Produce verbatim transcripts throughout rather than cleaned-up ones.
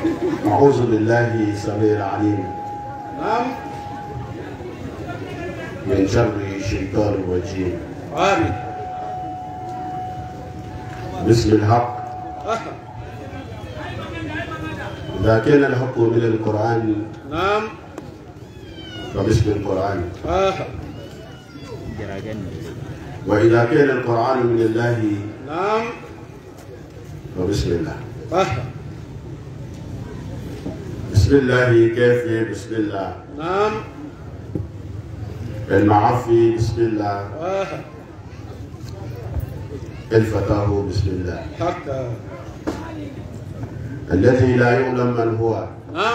أعوذ بالله السميع العليم نعم من شر الشيطان الرجيم. آمين. بسم الحق. إذا كان الحق من القرآن نعم فبسم القرآن. آه. وإذا كان القرآن من الله نعم فبسم الله. آه. بسم الله كيف بسم الله. نعم المعافي بسم الله. آه. الفتاه بسم الله. حقا. الذي لا يعلم من هو نعم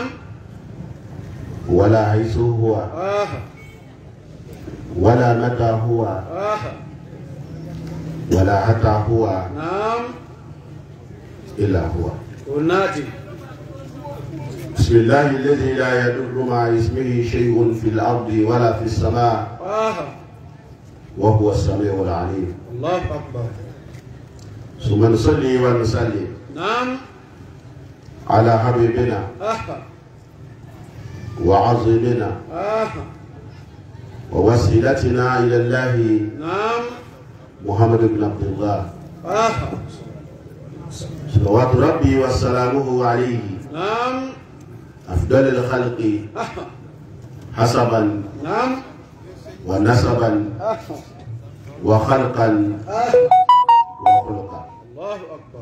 ولا حيث هو آه. ولا متى هو آه. ولا حتى هو نعم إلا هو. والناتي. بسم الله الذي لا يضر مع اسمه شيء في الأرض ولا في السماء آه. وهو السميع العليم. الله أكبر. ثم نصلي ونسلم نعم على حبيبنا آه. وعظيمنا آه. ووسيلتنا إلى الله نعم محمد بن عبد الله آه. صلوات ربي وسلامه عليه نعم أفضل الخلق آه. حسبا نعم ونسبا آه. وخلقا آه. وخلقا. الله أكبر.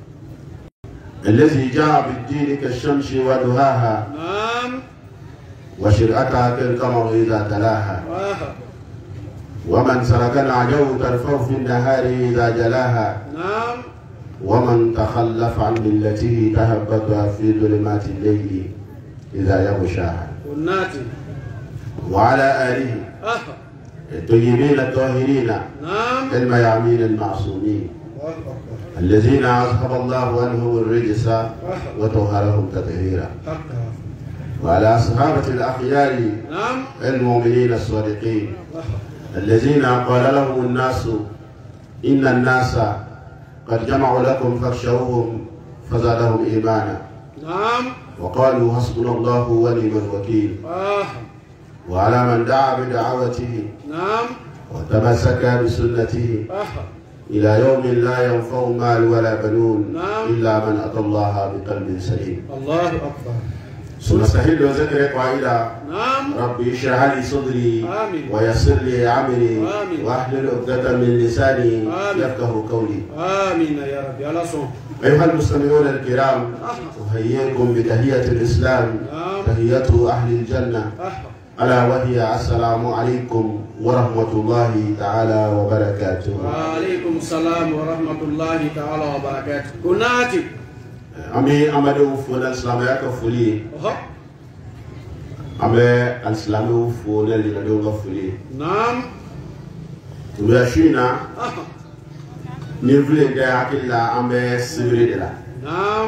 الذي جاء بالدين كالشمس ودهاها نعم وشرعتها كالقمر إذا تلاها آه. ومن سلك العجو ترفع في النهار إذا جلاها نعم ومن تخلف عن ملته تهبط في ظلمات الليل إذا يغشاها. والناتي. وعلى آله آه. الطيبين الطاهرين نعم الميامين المعصومين الله أكبر. الذين أذهب الله عنهم الرجس وطهرهم تطهيرا. حقا. وعلى أصحابة الأخيار نعم المؤمنين الصادقين آه. الذين قال لهم الناس إن الناس قد جمعوا لكم فاخشوهم فزادهم إيمانا نعم وقالوا حسبنا الله ونعم الوكيل. آه. وعلى من دعا بدعوته نعم وتمسك بسنته آه. إلى يوم لا ينفع مال ولا بنون نعم. إلا من أتى الله بقلب سليم. الله أكبر. ثم استحل وذكر قائلا نعم ربي اشرح لي صدري آمين. ويسر لي أمري آمين. واحلل عقدة من لساني آمين. يفقه قولي. آمين يا رب. يا لصون. أيها المستمعون الكرام أحييكم بتحية الإسلام نعم تحية أهل الجنة آه. ألا وهي السلام عليكم ورحمة الله تعالى وبركاته. وعليكم السلام ورحمة الله تعالى وبركاته. كناتي. أمي أمدو فولا الإسلام يكفولي أها. أمي الإسلام فولا لندو فولي. نعم ويشينا آه. نفلي كلا أمي سيري لا. نعم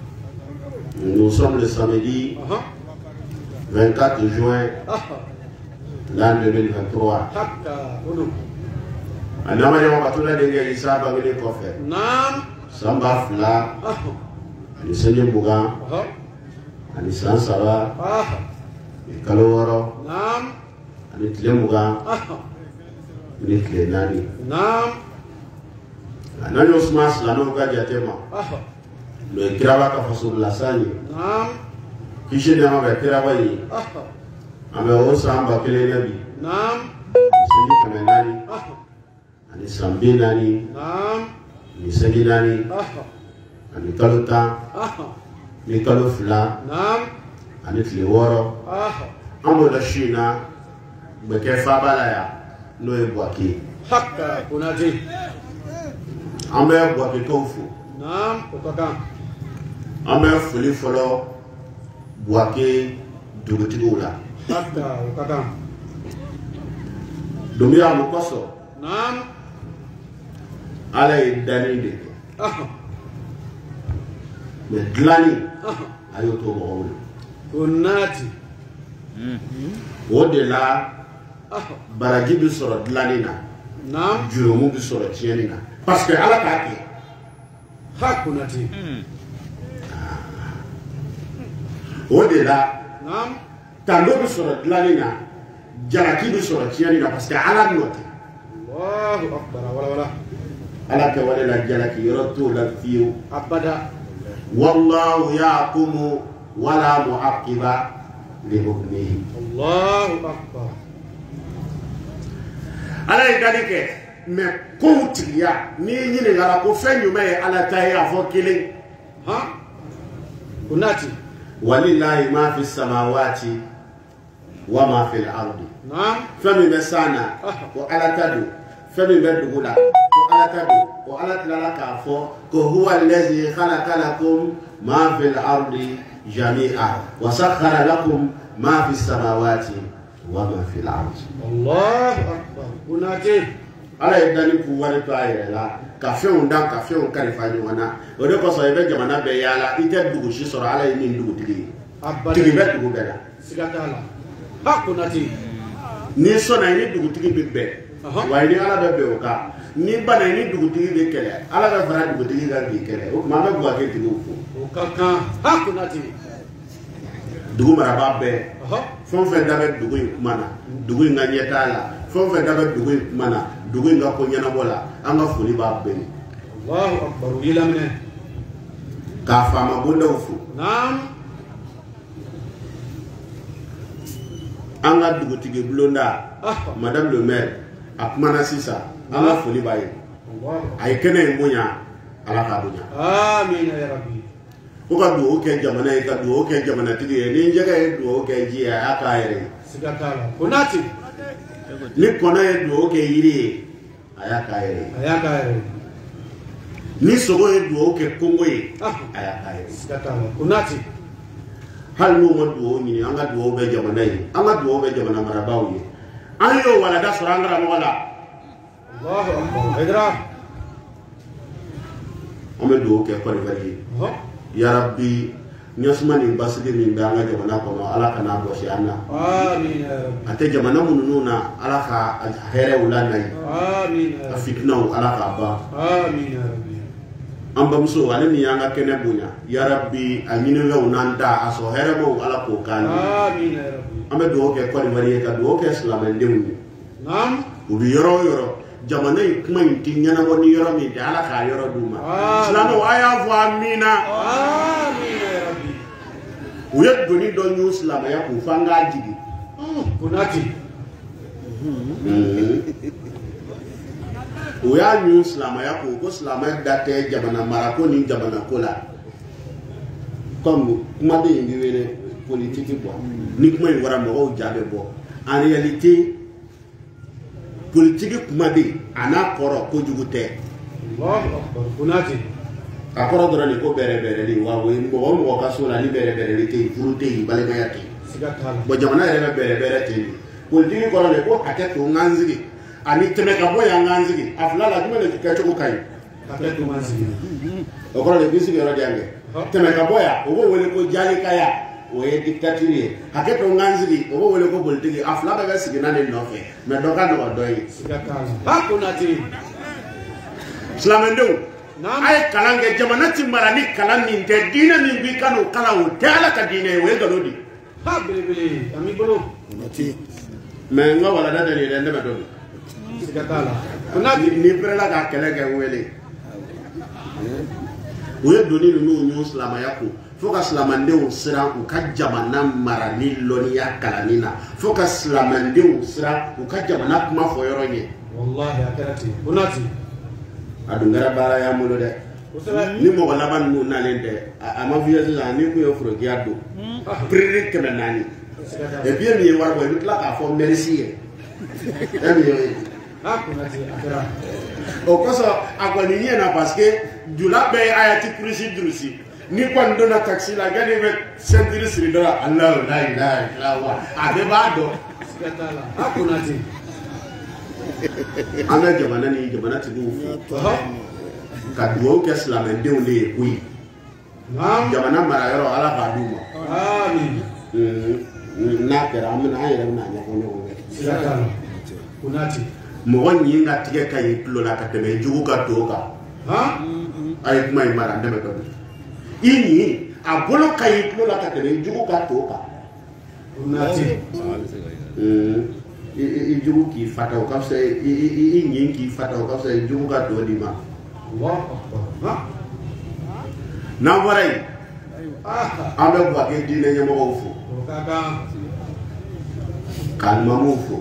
Nous sommes le samedi أها. vingt-quatre juin آه. l'an deux mille vingt-trois. حقا. ودو. Anama yama batula denge isa bangile kofe. نعم Samba fla آه. ni senye buga أها. ani san saba آه. ni kalo woro نعم ani tile buga آه. ni tile nani. نعم Anani Usman silano ka jatema. آه. Lo kiraba ka fasul lasani. نعم Kishi ne ma ba kiraba yi. آه. Ame o samba kele nabi. نعم Senye kame nani آه. ani sambi nani نعم ni senye nani آه. ani kalo tan آه. ni kalo fila نعم ani tile woro. آه. Amo da shina beke fabala ya no e bwaki. حقا. كناتي. Ambe bwaki tofu. نعم وكاكا. Ambe fuli folo bwaki dugutigu la. حقا وكاكا. Dumia mukoso نعم ala e dani de. آه. Me glani آه. ayo to mo. كناتي. O de la آه. baraji bi soro glani na. نعم Jurumu bi soro tieni na. Parce que ala ka ke حق كناتي. o de la Naam. tando bi sɔrɔ dilanni na jalaki bi sɔrɔ tiɲɛni na parce que ala nɔ tɛ Allahu akbar. Wala wala. ala kɛ wale la jalaki yɔrɔ t'o la fiyewu Abada. wallahu yahkumu wala mu'aqqiba li hukmihi Allahu akbar. ala ye dali kɛ mais kow tigiya n'i ɲininkala ko fɛn jumɛn ye ala ta ye a fɔ kelen Ha? Kunati. walillahi ma fi samawati wa ma fi al-ardi Naam. fɛn min bɛ san na ko ala ta don fɛn min bɛ dugu la ko ala ta don ko ala tilala k'a fɔ ko huwa allazi khalaqa lakum ma fi al-ardi jami'a wa sakhkhara lakum ma fi samawati wa ma fi al-ardi Allahu akbar. Kunati. ala ye dani k'u wari to a yɛrɛ la ka fɛnw dan ka fɛnw kalifa ɲɔgɔn na o de kosɔn i bɛ jamana bɛɛ yaala i tɛ dugu si sɔrɔ ala ye min dugutigi ye Abada. tigi bɛ dugu bɛɛ la Sigatala. Ha kunati. n'i sɔnna i ni dugutigi bɛ bɛn wa i ni ala bɛ bɛn o kan n'i banna i ni dugutigi bɛ kɛlɛ ala bɛ fara dugutigi kan k'i kɛlɛ o tuma an bɛ buwake tigiw fo O ka kan. Ha kunati. dugu marabaa bɛɛ Aha. fɛn o fɛn da bɛ dugu in kuma na dugu in ka ɲɛ t'a la fɛn o fɛn da bɛ dugu in kuma na dugu in ka ko ɲɛnabɔ la an ka foli b'a bɛɛ ye Allahu akbar. Yilamne. k'a faama bondaw fo Naam. an ka dugutigi bulonda Ah. madame le maire a kumana sisan an ka foli b'a ye Allahu. a ye kɛnɛ in bonya ala k'a bonya Amin ya rabbi. ko ka dugawu kɛ jamana ye ka dugawu kɛ jamanatigi ye ni jɛgɛ ye dugawu kɛ ji ye a y'a k'a yɛrɛ ye Sigatala. Kunati. ni kɔnɔ ye dugawu kɛ yiri ye a y'a k'a yɛrɛ ye Ayaka. ni sogo ye dugawu kɛ kongo ye Ah. a y'a k'a yɛrɛ ye Sigatala. Kunati. hali n'u ma dugawu ɲini an ka dugawu bɛ jamana ye an ka dugawu bɛ jamana marabaaw ye an y'o walada sɔrɔ an karamɔgɔ la Allahu akbar. Hidra. an bɛ dugawu kɛ kɔrɔfɛ ye Aha. yarabi ɲɛsuma ni basigi min bɛ an ka jamana kɔnɔ ala kana bɔsi an na Amin ya rabbi. a tɛ jamana minnu na ala ka hɛrɛw la na ye Amin ya a rabbi. fitinaw ala k'a ban Amin ya rabbi. an bamuso ale min y'an ka kɛnɛ bonya yarabi a ɲinifɛnw n'an ta a sɔrɔ hɛrɛmaw ala k'o k'an ye Amin ya rabbi. an bɛ dugawu kɛ kɔrɔfɛ ye ka dugawu kɛ silamɛdenw ye Naam. u bɛ yɔrɔ o yɔrɔ jamana in kuma in ti ɲɛnabɔ ni yɔrɔ min tɛ ala k'a yɔrɔ d'u ma Ah. silamɛw a y'a fɔ amina Amin ya rabbi. u ye doni dɔ y'u silamɛya k'u fan k'a jigi Kunati. u y'a y'u silamɛya k'u ko silamɛya da tɛ jamana marako ni jamana ko la comme kumaden in bɛ wele politiki bɔ ni kuma in fɔra mɔgɔw ja bɛ bɔ en réalité politiki kumaden a n'a kɔrɔ kojugu tɛ Allahu akbar. Kunati. a kɔrɔ dɔrɔn de ko bɛrɛbɛrɛli wa o ye mɔgɔ o mɔgɔ ka so la ni bɛrɛbɛrɛli tɛ yen furu tɛ yen balimaya tɛ yen Sigatala. bon jamana yɛrɛ bɛ bɛrɛbɛrɛ tɛ yen politiki kɔrɔ de ko hakɛ to n ka n sigi ani tɛmɛ ka bɔ yan n ka n sigi a fila la jumɛn de kɛcogo ka ɲi Kakek tu masih. o kɔrɔ de k'i sigi yɔrɔ jan kɛ tɛmɛ ka bɔ yan o b'o wele ko jalikaya o ye dictature ye hakɛ to n ka n sigi o b'o wele ko politiki a fila bɛɛ bɛ sigi na de nɔfɛ mɛ dɔ ka nɔgɔ dɔ ye Sigatala. Aku nanti. silamɛdenw Naam. a ye kalan kɛ jamana ti mara ni kalan min tɛ diinɛ min b'i kan o kalan o tɛ ala ka diinɛ ye o ye nkalon di Ha beli-beli. Kami belum. mɛ n ka walada dɛ nin ye dɛ n dɛmɛ dɔ don Sigatala. ni Kunati. ni pɛrɛla k'a kɛlɛ kɛ n wele u ye doni ninnu y'u silamɛya kun fo ka silamɛdenw siran u ka jamana marali lɔnniya kalanni na fo ka silamɛdenw siran u ka jamana kuma fɔ yɔrɔ ɲɛ Wallahi akhirati. Kunati. a dun kɛra baara y'an bolo dɛ Usah. ni mɔgɔ laban ninnu nalen tɛ a a ma fiyɛ sisan ni kun ye forokiya don piriri kɛmɛ naani Sigatala. et puis min ye wari bɔ i bɛ tila k'a fɔ mɛrisi ye e min ye Aku nanti akhirat. o kosɔn a kɔni ɲɛ na parce que jula bɛɛ ye ayati kurusi durusi ni kɔni donna taxi la yanni bɛ sentiri siri dɔ la alahu la ilaha illallah a bɛɛ b'a dɔn Sigatala. Aku nanti. an ka jamana ni jamanatigiw fo Aha. ka dugawu kɛ silamɛdenw de ye koyi Naam. jamana marayɔrɔ ala k'a d'u ma Amin. Mhm. n'a kɛra an bɛna an yɛrɛ bɛna ɲɛfɔ ɲɔgɔn kɛ Sigatala. Kunati. mɔgɔ ɲin ka tigɛ ka ɲi tulo la ka tɛmɛ jugu ka to kan Ha? a ye kuma in mara n dɛmɛ dɔ don i ɲin a bolo ka yi tulo la ka tɛmɛ jugu ka to kan. Nati. I jugu k'i fata o ka fisa i ɲin k'i fata o ka fisa i jugu ka to di ma. N'an bɔra yen an bɛ Buwake diinɛ ɲɛmɔgɔw fo ka alimamuw fo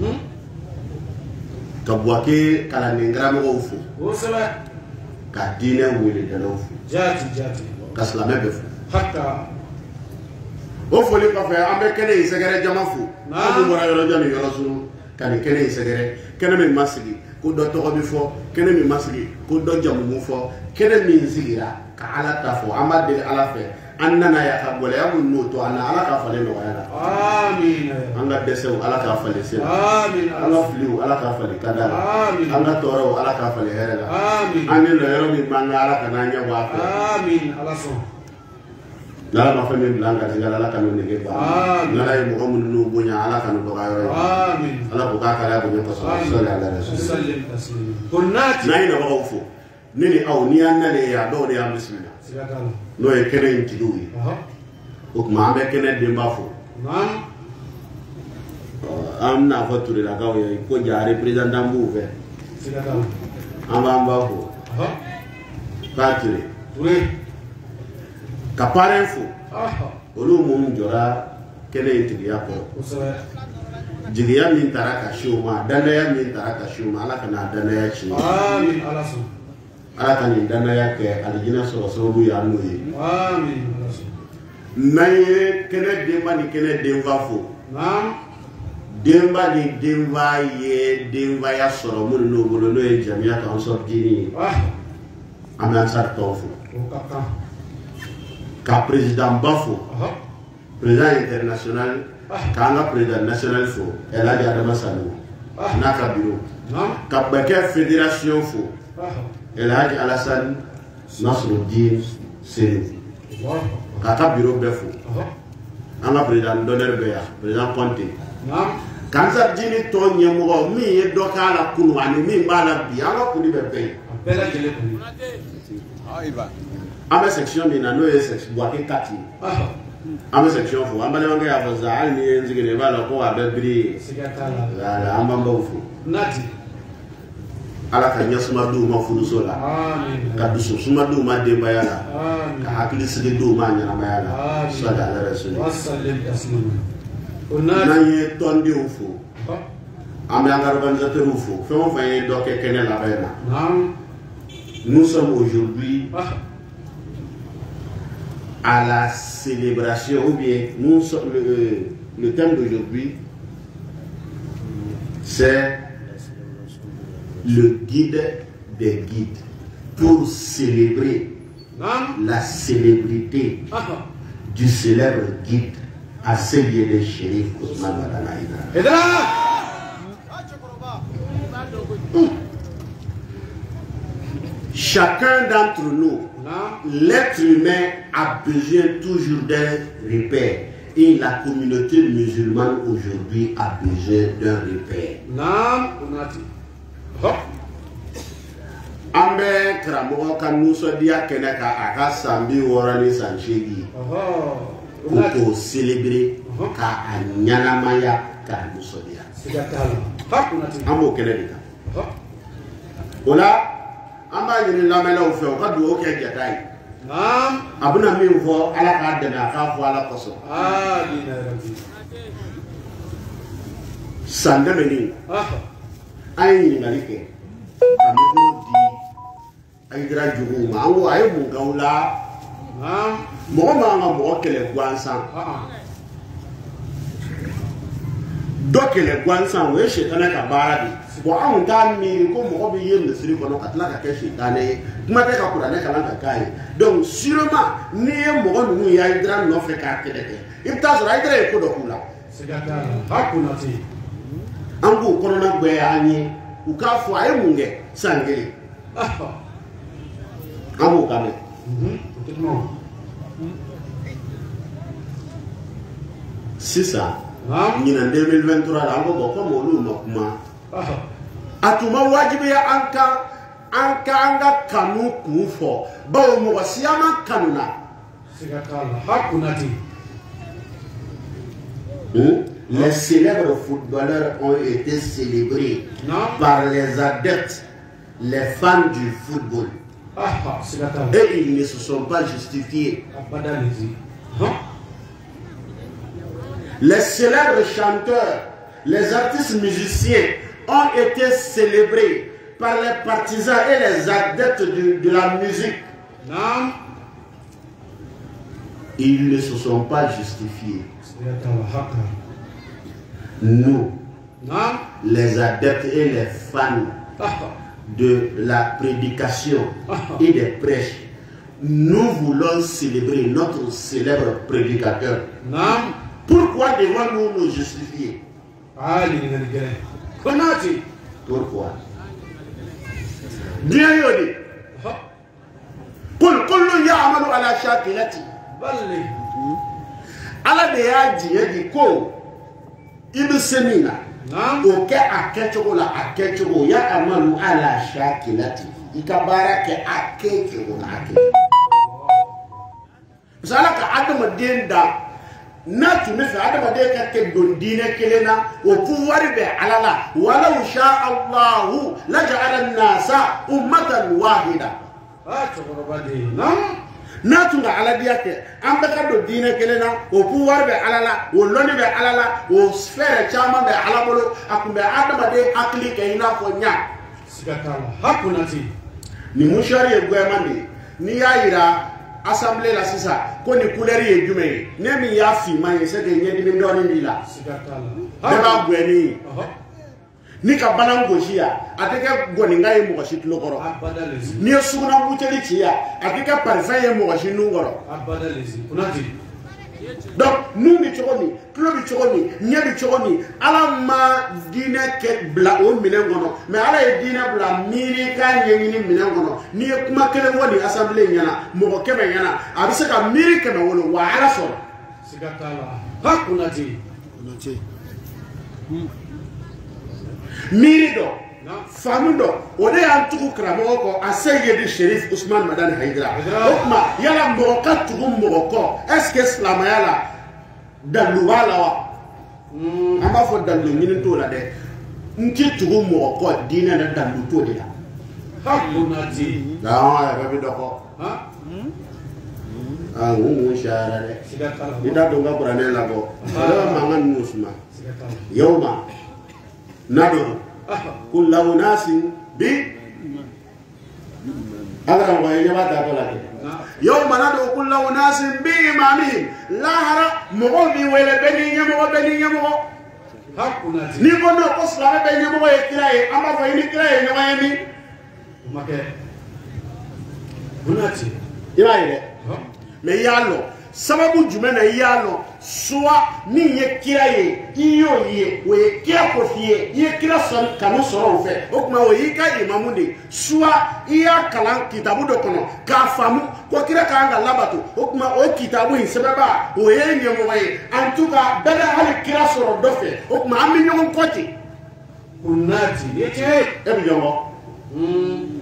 ka Buwake kalanden karamɔgɔw fo ka diinɛ weledalaw fo ka silamɛ bɛɛ fo. O foli kɔfɛ an bɛ kɛnɛ in sɛgɛrɛ jama fo an bɛ bɔra yɔrɔ jan ni yɔrɔ sunu ka nin kɛnɛ in sɛgɛrɛ kɛnɛ min ma sigi ko dɔ tɔgɔ bɛ fɔ kɛnɛ min ma sigi ko dɔ jamu fɔ kɛnɛ min sigira ka Ala ta fɔ an b'a deli Ala fɛ an nana ya ka gɛlɛya min n'o to an na Ala k'a falen nɔgɔya la. Amiina. An ka dɛsɛw Ala k'a falen sen na. Amiina. An ka filiw Ala k'a falen kada la. Amiina. An ka tɔɔrɔw Ala k'a falen hɛrɛ la. Amiina. An ni nɔ yɔrɔ min b'an na Ala kana an ɲɛ bɔ a fɛ. Amiina. Ala sɔn. N'Ala ma fɛn min bila an garijɛgɛ la Ala ka n'o nege ban. Amiina. N'Ala ye mɔgɔ minnu n'u bonya Ala ka n'u dɔgɔya yɔrɔ ye. Amiina. Ala k'o k'a kalaya bonya kosɛbɛ. Sɔli ala rasul. Ko naati. N'a ye nabagaw fo ne ni aw ni y'an nalen ye a dɔw de y'an bisimila. N'o ye kɛnɛ in tigiw ye. O tuma an bɛ kɛnɛ denba fo. An bɛna fɔ Turelakaw ye ko ja représentant b'u fɛ. An b'an ba fo. K'a Ture. Ka parrain fo. Olu minnu jɔra kɛnɛ in tigiya kɔrɔ. Jigiya min taara ka si o ma danaya min taara ka si o ma Ala ka n'a danaya tiɲɛ. Amiina Ala sɔn. Ala ka nin danaya kɛ alijinɛ sɔrɔ sababu ye an n'o ye. Amiina. N'an ye kɛnɛ denba ni kɛnɛ denfa fo. Denba ni denfa ye denbaya sɔrɔ minnu n'o bolo n'o ye jamiya ka Ansar Dine ye. An bɛ Ansar tɔw fo. Ka président ba fo. Président international k'an ka président national fo El Hadji Adama Salo n'a ka bureau. Ka bɛɛ kɛ fédération fo. El Hadji Alassane Nasruddin Seni k'a ka bureau bɛɛ fo an ka président d'honneur bɛ yan président Conté ka Ansar Dine tɔ ɲɛmɔgɔ min ye dɔ k'a la kunu ani min b'a la bi an ka kuli bɛ bɛɛ ye an bɛ section min na n'o ye Buwake kati ye an bɛ section fo an balimakɛ y'a fɔ sisan hali ni ye n sigilen i b'a dɔn ko a bɛ biri ye an b'an baw fo. Ala ka ɲɛsuma d'u ma furuso la ka dusu suma d'u ma denbaya la ka hakili sigi d'u ma ɲɛnamaya la sɔli ala rasuli. N'an ye tɔndenw fo an bɛ an ka organisateurs fo fɛn o fɛn ye dɔ kɛ kɛnɛ labɛn na. Nous sommes aujourd'hui à la célébration ou bien nous sommes le, le thème d'aujourd'hui c'est le guide des guides pour célébrer la célébrité du célèbre guide à celui de Chérif Ousmane Madana Aidara. Chacun d'entre nous, l'être humain a besoin toujours d'un repère. Et la communauté musulmane aujourd'hui a besoin d'un repère. An bɛ karamɔgɔ ka nisɔndiya kɛnɛ ka a ka san bi wɔɔrɔ ni san seegin ko k'o célébrer ka a ɲanamaya k'a nisɔndiya an b'o kɛnɛ de kan o la an b'a ɲini lamɛnlaw fɛ u ka dugawu kɛ jata ye a bɛna min fɔ Ala k'a dɛmɛ a k'a fɔ Ala kosɔn san tɛmɛnen an ye ɲininkali kɛ ka mikoro di Aidara juguw ma an ko a ye mun k'aw la mɔgɔ man ka mɔgɔ kɛlɛ gansan dɔ kɛlɛ gansan o ye sitana ka baara de bon anw t'a miiri ko mɔgɔ bɛ ye misiri kɔnɔ ka tila ka kɛ sitana ye kuma tɛ ka kuranɛ kalan ka k'a ye donc sûrement n'i ye mɔgɔ ninnu ye Aidara nɔfɛ k'a kɛlɛ kɛ i bɛ taa sɔrɔ Aidara ye ko dɔ k'u la an k'u kɔnɔna gbɛɛ an ye u k'a fɔ a ye mun kɛ san kelen an b'o kan mɛn sisan ɲinan deux mille vingt-trois la an ko bɔn comme olu ma kuma a tun ma wajibiya an ka an ka an ka kanu kun fɔ bawo mɔgɔ siya ma kanu na Les célèbres footballeurs ont été célébrés par les adeptes, les fans du football. Et ils ne se sont pas justifiés. Les célèbres chanteurs, les artistes musiciens ont été célébrés par les partisans et les adeptes de, de la musique. Ils ne se sont pas justifiés. Nous, les adeptes et les fans de la prédication et des prêches, nous voulons célébrer notre célèbre prédicateur. Pourquoi devons-nous nous justifier? Pourquoi? Bien yodi. Kul kullu ya'malu ala shakilati. Ala de ya di ko ibi semina. Oke akechogo la akechogo ya amalu ala shakilati. Ikabara ke akechogo la akechogo. Sala ka adama denda na tumi fe adama de ka ke dondine kelena o pouvoir be alala wala sha Allah la ja'ala an-nasa ummatan wahida. Ah chogorobade nam na tunga ala dia ke amba ka do dine kelena o pouvoir be alala o loni be alala o sfere chama be alabolo akumbe adama de akli ke ina ko nya sigatala hakunati ni mushari egwemande ni yaira assemblée la sisa ko ni couleur ye jume ne mi ya fi man se de nyedi ni ndoni ni la sigatala ba gweni ni ka banan gojia ateke goni ngai mo gashi tulokoro ni suguna muteli chia ateke parfum ye mo gashi nungoro abadalezi unati donc nous ni chogoni club chogoni nyebi chogoni ala ma dine ke bla o minengono mais ala e dine bla miri ka nyengini minengono ni kuma kele woni assemblée nyana mo kebe nyana abise ka miri ke no wolo wa ala so sigatala hakunati unati miri do famu do ode ya tuku kramo ko aseye di Shérif Ousmane Madani Haidara okma yala mo ka tuku mo ko est-ce que islam yala dalu wala wa amba fo dalu ngini to la de nki tuku mo ko dina na dalu to de la hakunati da ya ba bi do ko ha ah mu shara de ida do ga qur'ane la ko ala mangan musma yawma nado كل ناس ب هذا هو يجمع دابلا يوم ندعو كل ناس بإمامهم لا هرا مغني ولا بني يمو بني يمو نيكون نقص لا بني يمو يكلاي أما فين يكلاي نوامي ما كه بناتي يلاي me yalo sababu jumena yalo soa ni ye kira ye iyo ye we kira kofie ye kira son kanu soro fe okuma o yika imamude soa iya kalan kitabu do kono ka famu ko kira ka anga labato okuma o kitabu hisebaba o ye nyemo waye antuka bela hali kira soro do fe okuma ami nyon koti unati yete ebi jongo mm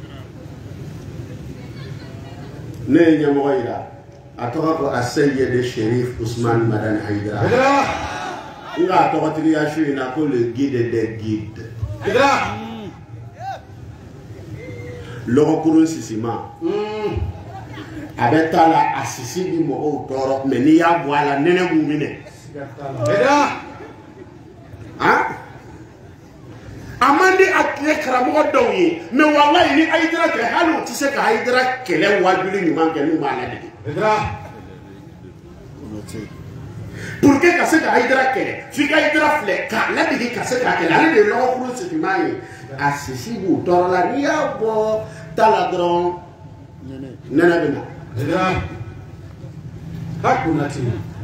ne nyemo waye atoko aseye Shérif Ousmane Madani Haidara nga atoko tiri ashu ina ko le guide des guides logo kurun sisima abetala asisi bi mo o toro me ni ya bwala nene mumine ha amandi akle karamo dowi me wallahi ni Haidara ke halu tise ka Haidara kele wajuli ni manke ni mala de pour que ça se Haidara kele fika Haidara fle ka la digi ka se ka kele ale de lo kuru se timai asisi bu toro la ria bo taladron nene nene bina Haidara hakuna ti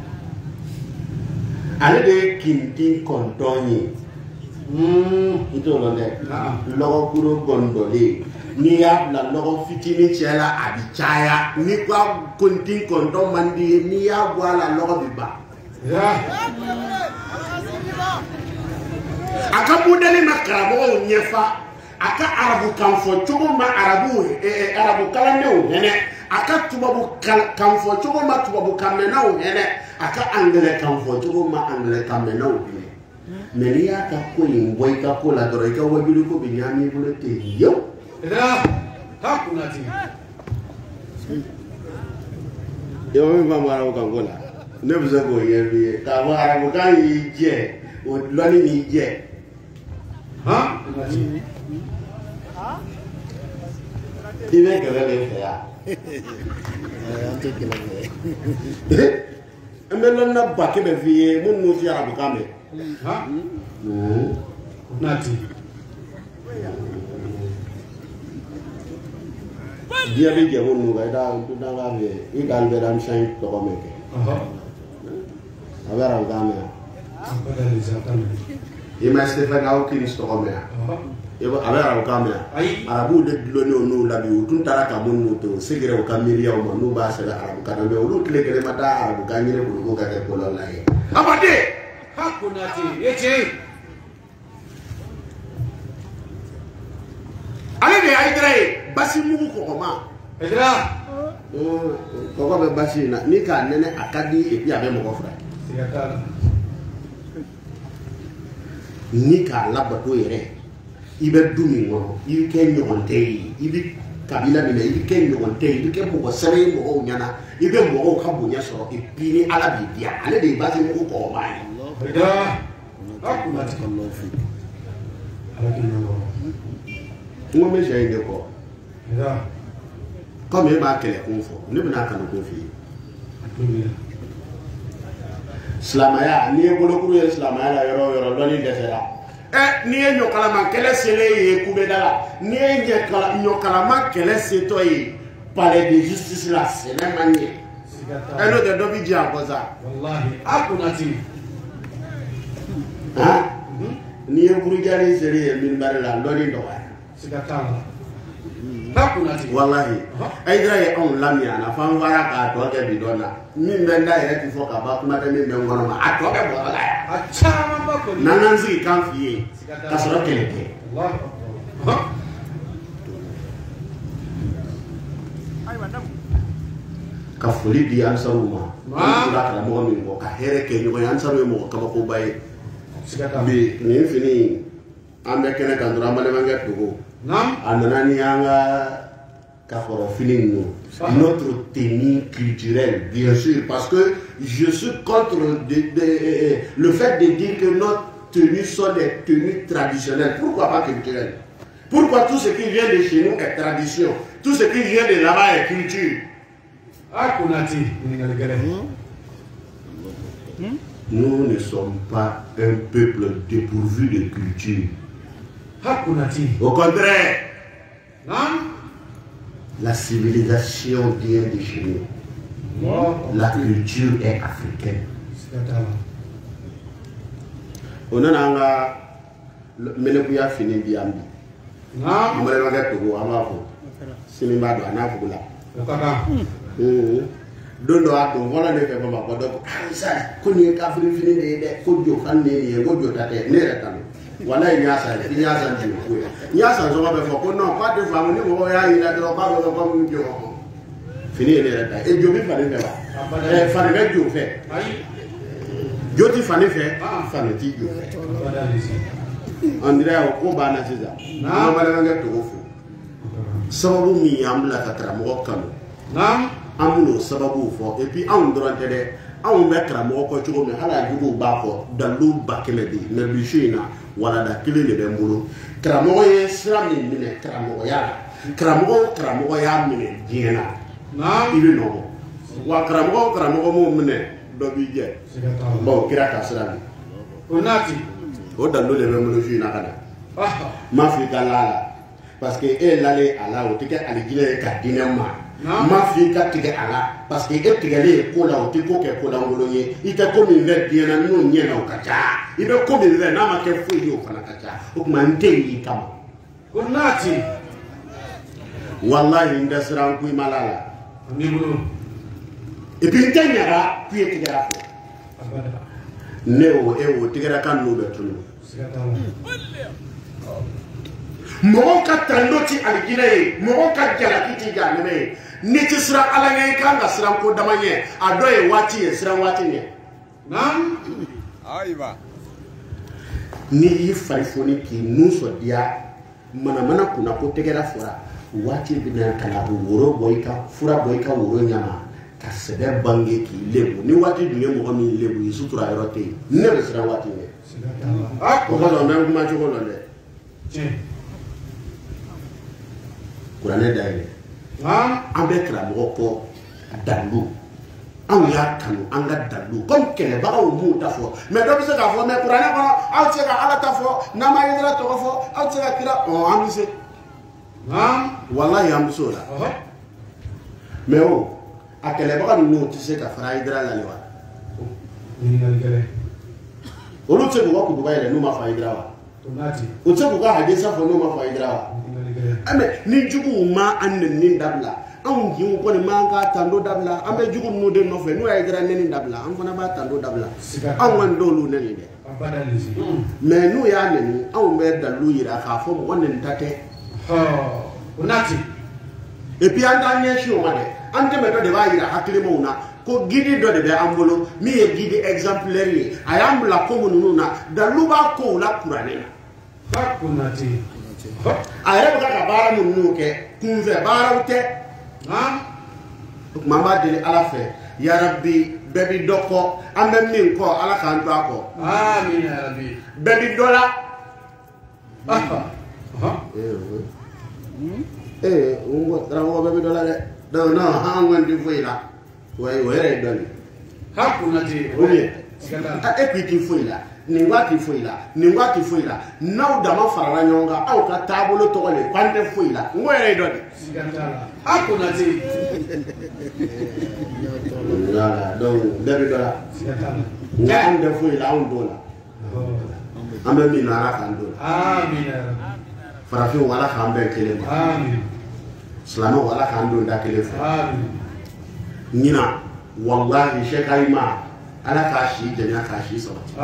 ale de kintin kontoni mm ito lo de lo kuru gondole ni ya la logo fitini chela abichaya ni kwa kontin kondo mandi ni ya wala logo biba aka budeli makarabo nyefa aka arabu kanfo chugo ma arabu eh arabu kalande o nene aka tubabu kan fo cogo ma tubabu kan mena o hele aka angale kan fo cogo ma angale kan mena o hele meni ya ka ko yin boy ka ko la doro ka wajuli ko bi nyami bule te yo Eda hakuna ti yo mi ba mara ko kan ko la ne bu ko ye bi ka wa ara ko kan yi je o lo ni ni je ha ibe ke le fe ya Mbele na baki be vie mun no fi arabu kame. Ha? No. Nati. Dia be je mun no ga da tu da ga be I gal be ram shan to ko meke. Aha. Avera kame. Apa dari zatan? I ma Stefan au kin sto ko me. Aha. Ebo avera kame. Ai. Arabu de lo no no la bi utun tara ka mun no to segere o kamiriya o no ba se arabu kana be ulu tile kele mata arabu ka nyire ko ko ka ke ko la ye. Abade. Hakuna ti. Eche. Ale de ay drai basi mugu ko ma. Edra. Oh, ko be basi na ni ka nene akadi e bi abe mo ko fra. Sigata. Ni ka labato yere. Ibe dumi ngono, ibe ke nyogonte yi, ibe kabila mina ibe ke nyogonte yi, ibe ke mo sere mo o nyana, ibe mo o ka bonya soro e pini ala bi dia. Ale de basi mo ko ma yi. Edra. Hakuna ti. Ala kinyo. Mo me je inde ko. Edra. Comme e ba kele ko fo, ne bina kan ko fi. Islamaya ni e bolo kuru islamaya la yoro yoro do ni desera. Eh ni e nyokala man kele sele ye kubedala. Ni e nyokala nyokala man kele seto yi palais de justice la sele manye. Sigata. Eno de dobi ji akoza. Wallahi. Hakuna ti. Ha? Ni e buru jari sele ye min barela do ni do wa. Sigata. Hakuna ti. Wallahi. Ay dira ye on lamia na fan wara ka to ke bidona. Min be nda ye ti fo ka ba kuma de min be ngono ma ato be bo la. Achama bako. Nananzi kan fiye. Ka soro kele ke. Allah. Ha? Ka foli di ansaru ma. Ma. Kula kala mo min ko ka here ke nyogo ansaru mo ka ba ko bay. Sigata. Bi ni fini ambe kene kan dura male manga tugo. Nam. Ananani anga ka foro feeling no. Notre tenue culturelle, bien sûr, parce que je suis contre de, de, de, le fait de dire que notre tenues sont des tenues traditionnelles. Pourquoi pas culturelles? Pourquoi tout ce qui vient de chez nous est tradition? Tout ce qui vient de là-bas est culture. Hakuna ti. Nous ne sommes pas un peuple dépourvu de culture. Hakuna ti. Au contraire, Nam. la civilisation vient de chez nous. La culture est africaine. Sigata. On a nga menekuya fini biambi. Nam. Amare waga tugo amako. Sinimba do anafu la. Okaka. Mm. Dondo ato wala ne ke mama ko do. Sa ko ni ka fini fini de de ko jo kan ne ni ko jo tate ne re tan. Wala ni asa ni ni asa ndi ko ya. Ni asa zo ba fo ko no pa de fa mo ni mo ya yi la do pa do ko mo jo. Fini ne re tan. E jo bi fa de ba. Eh fa de jo fe. Ai. Jo ti fa ne fe. Fa ne ti jo fe. Andrea ko ba na siza. Na ma le nga to fo. Sababu mi amla ka tra mo kanu. Nam. Amuno sababu fo et puis on doit tele on met tra mo ko chugo me hala jugo ba ko dalu bakele di na bishina wala da kile le bembulo tra mo ye srami mine tra mo ya tra mo tra mo ya mine diena Nam. ibe no wa tra mo tra mo mo mine do bi je Sigata. bon kira ka srami Onati. o dalu le bembulo jina kana Ah. ma fi galala parce que elle allait à la hauteur elle dit ka dinema Non. Ma fille ka tige ala parce que e tigele ko la o ti ko ke ko la ngolo ye ite ko mi ve bien na no nye na o kacha ibe ko mi ve na ma ke fu yo kana kacha o kuma nte yi kama Onati. wallahi ndasran ku malala Nibulu. e bi tanyara ku e tigera fo Abada. ne o e o tigera kan no betunu Sigata. mo ka tando ti aligina ye mo ka jala kiti ga ne ni ti sira ala ɲɛ kan ka siran ko dama ɲɛ a dɔ ye waati ye siran waati ɲɛ naam ayiwa ni y'i fari foni k'i nun sɔdiya manamana kunna ko tɛgɛra fɔra waati bɛna ka na woro bɔ i ka fura bɔ i ka woro ɲama ka sɛbɛ bange k'i lebu ni waati dun ye mɔgɔ min lebu i sutura yɔrɔ tɛ yen ne bɛ siran waati ɲɛ o ka dɔn n bɛ kuma cogo dɔn dɛ kuranɛ da yɛlɛ an bɛ karamɔgɔ kɔ dalu anw y'a kanu an ka dalu komi kɛlɛbagaw m'u ta fɔ mɛ dɔ bɛ se k'a fɔ mɛ kuranɛ kɔnɔ aw tɛ se ka ala ta fɔ n'an ma yɛlɛ tɔgɔ fɔ aw tɛ se ka kira ɔ an bɛ se walahi an bɛ se o la mɛ o a kɛlɛbaga ninnu tɛ se ka fara Hayidara la wa olu tɛ se k'u ka kutuba yɛlɛ n'u ma fɔ Hayidara wa u tɛ se k'u ka hadisa fɔ n'u ma fɔ Hayidara wa mɛ ni juguw ma an nɛni dabila anw jiw kɔni m'an ka tando dabila an bɛ jugu ninnu de nɔfɛ n'u Hayidara nɛni dabila an fana b'a tando dabila anw kɔni t'olu nɛni dɛ mɛ n'u y'a nɛni anw bɛ dalilu yira k'a fɔ mɔgɔ nɛni ta tɛ et puis an t'an ɲɛsin o ma dɛ an tɛmɛ dɔ de b'a yira hakilimaw na ko guide dɔ de bɛ an bolo min ye guide exemplaire ye a y'an bila ko minnu na dalilu b'a kow la kuranɛ na a yɛrɛ bɛ ka baara minnu kɛ kunfɛ baaraw tɛ o tuma an b'a deli ala fɛ yarabi bɛɛ bi dɔ kɔ an bɛ min kɔ ala k'an to a kɔ bɛɛ bi dɔ la ee n ko karamɔgɔ bɛɛ bi dɔ la dɛ donc non an kɔni tɛ foyi la o yɛrɛ ye dɔ ye e puis ti foyi la nin waati foyi la nin waati foyi la n'aw dama farala ɲɔgɔn kan aw ka taabolo tɔgɔ de k'an tɛ foyi la n ko yɛrɛ ye dɔ de a Konate voilà donc bɛɛ bɛ dɔ la nka anw tɛ foyi la anw t'o la an bɛ min na ala k'an t'o la farafinw ala k'an bɛn kelen ma silamɛw ala k'an don da kelen fɛ ɲinan wallahi Sheikh Ayima ala k'a si janya k'a si sabati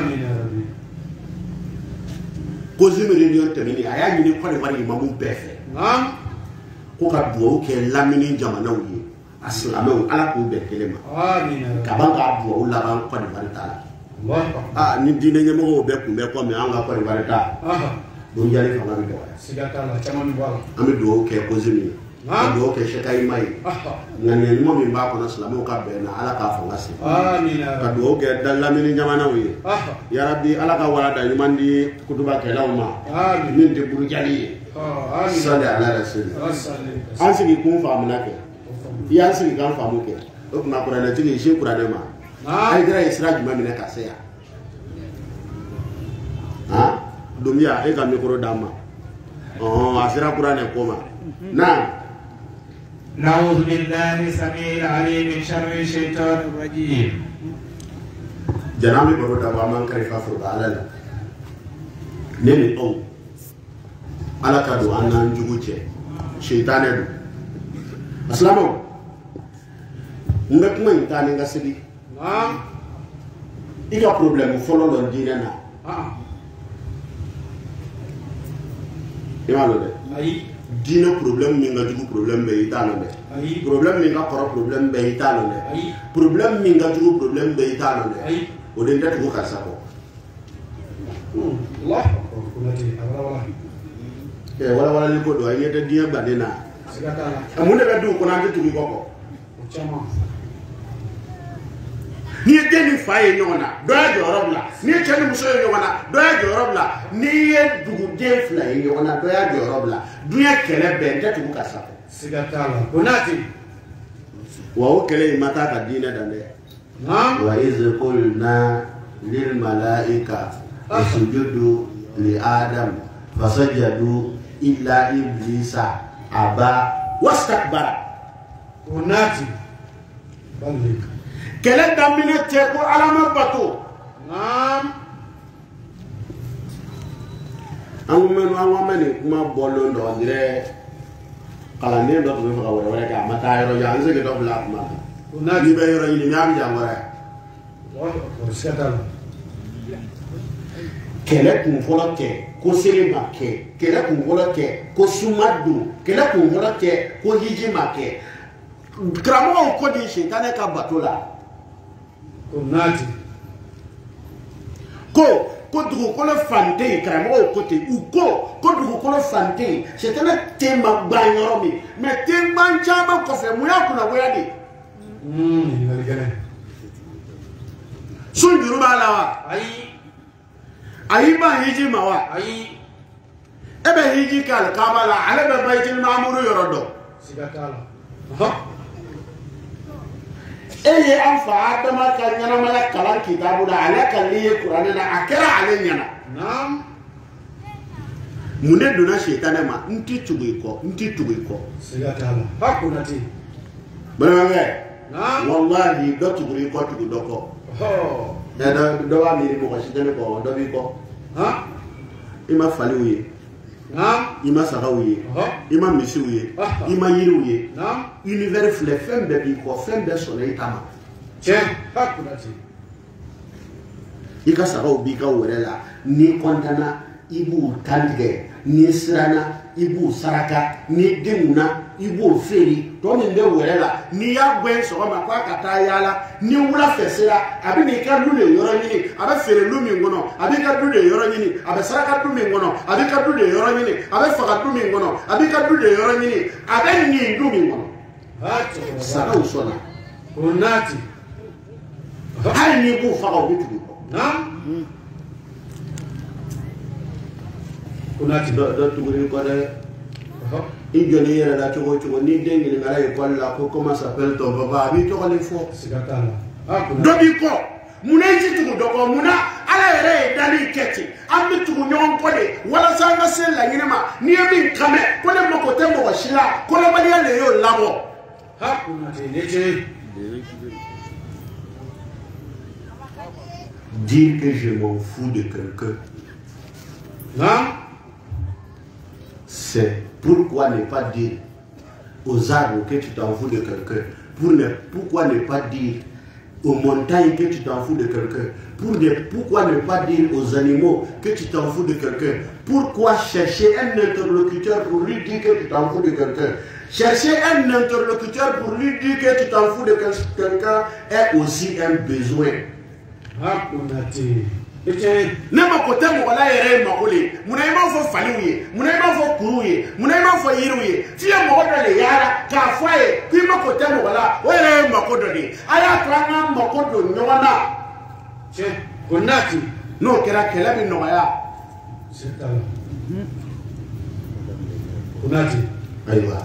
cause réunion tɛmɛnen a y'a ɲini Côte d'Ivoire imamu bɛɛ fɛ ko ka duwawu kɛ Lamini jamanaw ye a silamɛw ala k'u bɛn kelen ma ka ban k'a duwawu laban Côte d'Ivoire ta la ah ni diinɛ ɲɛmɔgɔw bɛɛ kun bɛ kɔmi an ka Côte d'Ivoire ta don jali fanga bɛ dɔgɔya an bɛ duwawu kɛ cause min ka duwawu kɛ Sheikh Ayima ye ŋaniya ɲuman min b'a kɔnɔ silamɛw ka bɛn na ala k'a fanga se ka duwawu kɛ Lamini jamanaw ye yarabi ala ka walanda ɲuman di kutubakɛlaw ma min tɛ burujali ye sali ala rasuli an sigi kun faamuna kɛ i y'an sigi kan faamu kɛ o tuma kuranɛtigi si kuranɛ ma Hayidara ye sira jumɛn minɛ ka se yan han Dumbuya e ka micro d'an ma ɔhɔn a sera kuranɛ ko ma naam نعوذ بالله السميع العليم من شر الشيطان الرجيم jana mi baro da ba man kare fa furu ala la ne ni aw ala ka do an nan jugu cɛ shaytanɛ do aslamo n bɛ kuma in taa ni n ka segi i ka problème fɔlɔ dɔ diinɛ na i m'a dɔn dɛ diinɛ problème min ka jugu problème bɛɛ i t'a dɔn dɛ problème min ka kɔrɔ problème bɛɛ i t'a dɔn dɛ problème min ka jugu problème bɛɛ i t'a dɔn dɛ o de tɛ tugu karisa kɔ ɛ walawalali ko don a ɲɛ tɛ diɲɛ baden na mun de bɛ duw kɔnɔ an tɛ tugu i kɔ kɔ n'i ye den ni fa ye ɲɔgɔn na dɔ y'a jɔyɔrɔ bila n'i ye cɛ ni muso ye ɲɔgɔn na dɔ y'a jɔyɔrɔ bila n'i ye duguden fila ye ɲɔgɔn na dɔ y'a jɔyɔrɔ bila diɲɛ kɛlɛ bɛɛ n tɛ tugu karisa kɔ Konate wa o kɛlɛ in ma taa ka diinɛ dan dɛ wa iz qulna lil malaika isjudu li adam fasajadu illa iblisa aba wastakbara Konate balik kɛlɛ daminɛ tɛ ko ala ma bato naam an ko mɛn an ko mɛn nin kuma bɔlen dɔ dirɛ kalanden dɔ tun bɛ fɛ ka wɛrɛ wɛrɛ kɛ a ma taa yɔrɔ jan an se ka dɔ bila a kuma kan n'i bɛ yɔrɔ ɲini n'a bɛ jan wɛrɛ kɛlɛ kun fɔlɔ tɛ ko sere ma kɛ kɛlɛ kun fɔlɔ tɛ ko suma don kɛlɛ kun fɔlɔ tɛ ko hiji ma kɛ Gramo ko di shetane ka batola. Kunati. Ko ko dugu ko le fante gramo ko te u ko ko dugu ko le fante shetane te ma gbanyoro mi me te gbanja ma ko fe mu ya kuna boya di. Hmm, ngari gane. Sun juru ba lawa. Ayi. Ayi ba hiji mawa. Ayi. Ebe hiji kal kabala ale be baitul ma'mur yorodo. Sigatala. Ha. Eye anfa adama ka nyana mala kalan kitabu da ala kalliye qur'ana na akira ale nyana. Naam. Munde dona shetane ma nti tugu ko nti tugu ko. Sigatala. Hakunati. Barawe. Naam. Wallahi do tugu ko tugu doko. Oh. Da da do wa miri mo shetane ko do bi ko. Ha. Ima faliwe. Naam. Ima sagawiye. Ima misiwiye. Ima yiriwiye. Naam. Univers fle fembe bi ko fembe so na itama. Che. Hakunati. Ika sagaw bi ka werela ni kontana ibu tandige ni sirana ibu saraka ni demuna ibu feri to ni de werela ni ya gwen so ma kwa kata yala ni wula fesira abi ni ka lu le yoro nyini abi fere lu mi ngono abi ka du de yoro nyini abi saraka du mi ngono abi ka du de yoro nyini abi faga du mi ngono abi ka du de yoro nyini abi ni du mi ngono Hacho. sagaw sona Kunati. hay ni bu faga bi tudu Naam. Kunati. do do tugu ko de Ha. Injoni yera la chogo chogo ni dengi ni ngara école la ko comment s'appelle ton papa abi to ko fo Sigatala. Hakunati. dobi ko muna ji tugu doko muna ala yere dali keti ambi tugu nyon ko de wala sanga sen la nyinema ni ebi kame ko le mako tembo wa shila ko le bali ale yo labo Hakunati. Neche. dire que je m'en fous de quelqu'un Naam. c'est pourquoi ne pas dire aux arbres que tu t'en fous de quelqu'un pour ne pourquoi ne pas dire aux montagnes que tu t'en fous de quelqu'un pour ne pourquoi ne pas dire aux animaux que tu t'en fous de quelqu'un pourquoi chercher un interlocuteur pour lui dire que tu t'en fous de quelqu'un chercher un interlocuteur pour lui dire que tu t'en fous de quelqu'un est aussi un besoin. Hakunati. Neche. Nema kote mo wala yere makole muna ima fo faliwe muna ima fo kuruye muna ima fo yiruye ti e mo dole yara ka faye ki ma kote mo wala o yere makodo ni aya tranga makodo nyona Che. Kunati. no kera kela bi no ya Sigatala. Kunati. aywa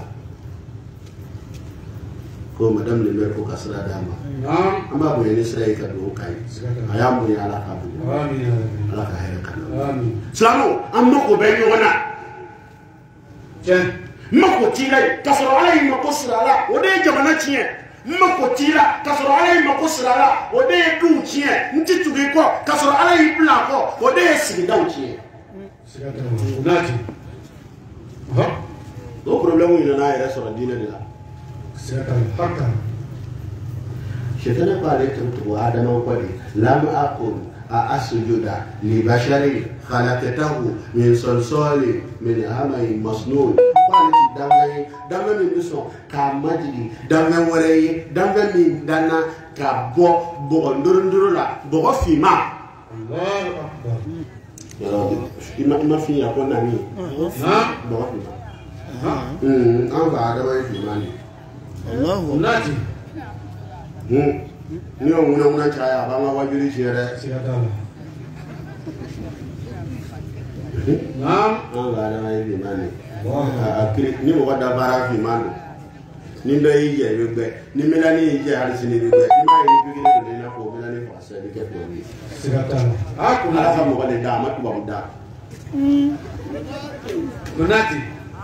ko madame le maire ko kasra dama Naam. amba bo yene sira ka do kai aya mo ya ala ka bu Amin. ala ka hayra kana Amin. slamo amma ko be nyona Che. mako tila kasoro ala yi mako sirala o de jamana tiye mako tila kasoro ala yi mako sirala o de du tiye nti tugi ko kasoro ala yi bla ko o de sigida o tiye Sigatala. Kunati. Ha. o problème yi na yere so dina de la Sigatala. Hakka. shetana ba le tu adama ko de lam aqul a asjuda li bashari khalaqatahu min salsali min hamai masnun quality damay damay mi biso ka majidi damay wore damay mi dana ka bo bo ndurunduru la bo fima Allahu Akbar. yo ima ima fi ya ko nani Naam. bo fima Ha. mm an ba adama fima ni Kunati. mm ni o wona wona chaya ba ma wajuri chere Sigatala. Naam. an ba adama fima ni akiri ni mo da bara fima ni ni ndo yi je gbegbe ni melani yi je harisi ni gbegbe ni ma yi bi ni de na ko melani fa se ni ke to ni Sigatala. ala Hakunati. ka mo ko le da ma tu ba mu da Kunati.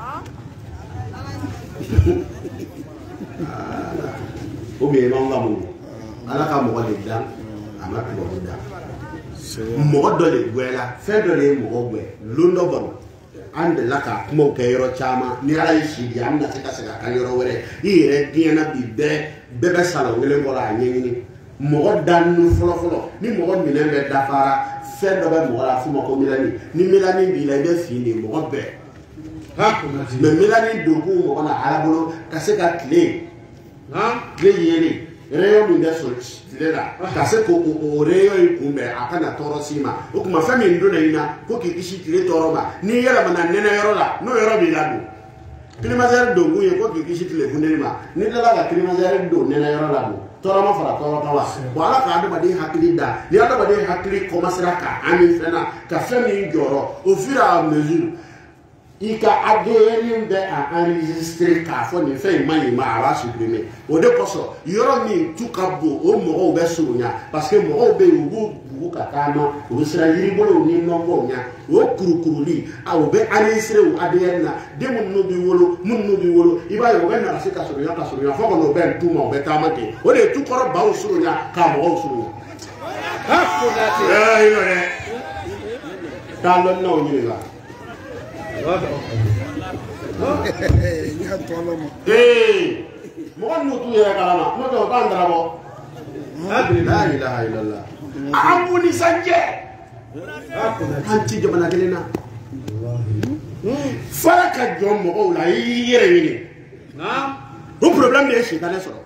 o be ma nga mu ala ka mo ko le da ama tu ba mu da mo do le gwela fe do le mo gwe lundo ba ande la ka mo ke yoro chama ni ala yi shi di amna se ka se ka yoro wore ire diena bi be be be sala wele mo la nyi ni mo dan nu folo folo ni mo mi le be dafara fe do be mo la fu mo ko milani ni milani bi la be fini mo be Hakunati. me milani dogu mo na ala bolo ka se ka kle tile yeli réunion min bɛ sɔrɔ tile la ka se ko o réunion in kunbɛn a kana tɔɔrɔ s'i ma o tuma fɛn min donna i na ko k'i kisi tile tɔɔrɔ ma n'i yɛlɛmana nɛnɛ yɔrɔ la n'o yɔrɔ b'i ladon climatiseur don kun ye ko k'i kisi tile funteni ma n'i tilala ka climatiseur don nɛnɛ yɔrɔ la don tɔɔrɔ ma fara tɔɔrɔ kan wa bon ala ka adamaden hakili da ni adamaden hakili commencera ka ami fɛn na ka fɛn min jɔrɔ au fur et à mesure i ka A D N bɛ a enregistré k'a fɔ nin fɛn in ma ɲi ma a b'a supprimer o de kosɔn yɔrɔ min tu ka bon o mɔgɔw bɛ surunya parce que mɔgɔw bɛ yen u b'u bugu ka taama u bɛ siran yiribolow ni nɔgɔw ɲɛ o kurukuruli a o bɛ enregistré o A D N na den minnu b'i wolo minnu b'i wolo i b'a ye o bɛ nagasi ka surunya ka surunya fo kɔni o bɛ tu ma o bɛ taama ten o de ye tu kɔrɔ baw surunya k'a mɔgɔw surunya. ɛɛ i yɛrɛ k'a lɔn n'aw ɲini la. Hey, mɔgɔ ninnu t'u yɛrɛ kalama n'o tɛ o t'an darabɔ. La ilaha illallah. An b'u nisɔndiya. An ti jamana kelen na. Fara ka jɔ mɔgɔw la i y'i yɛrɛ ɲini. O problème de ye sitanɛ sɔrɔ.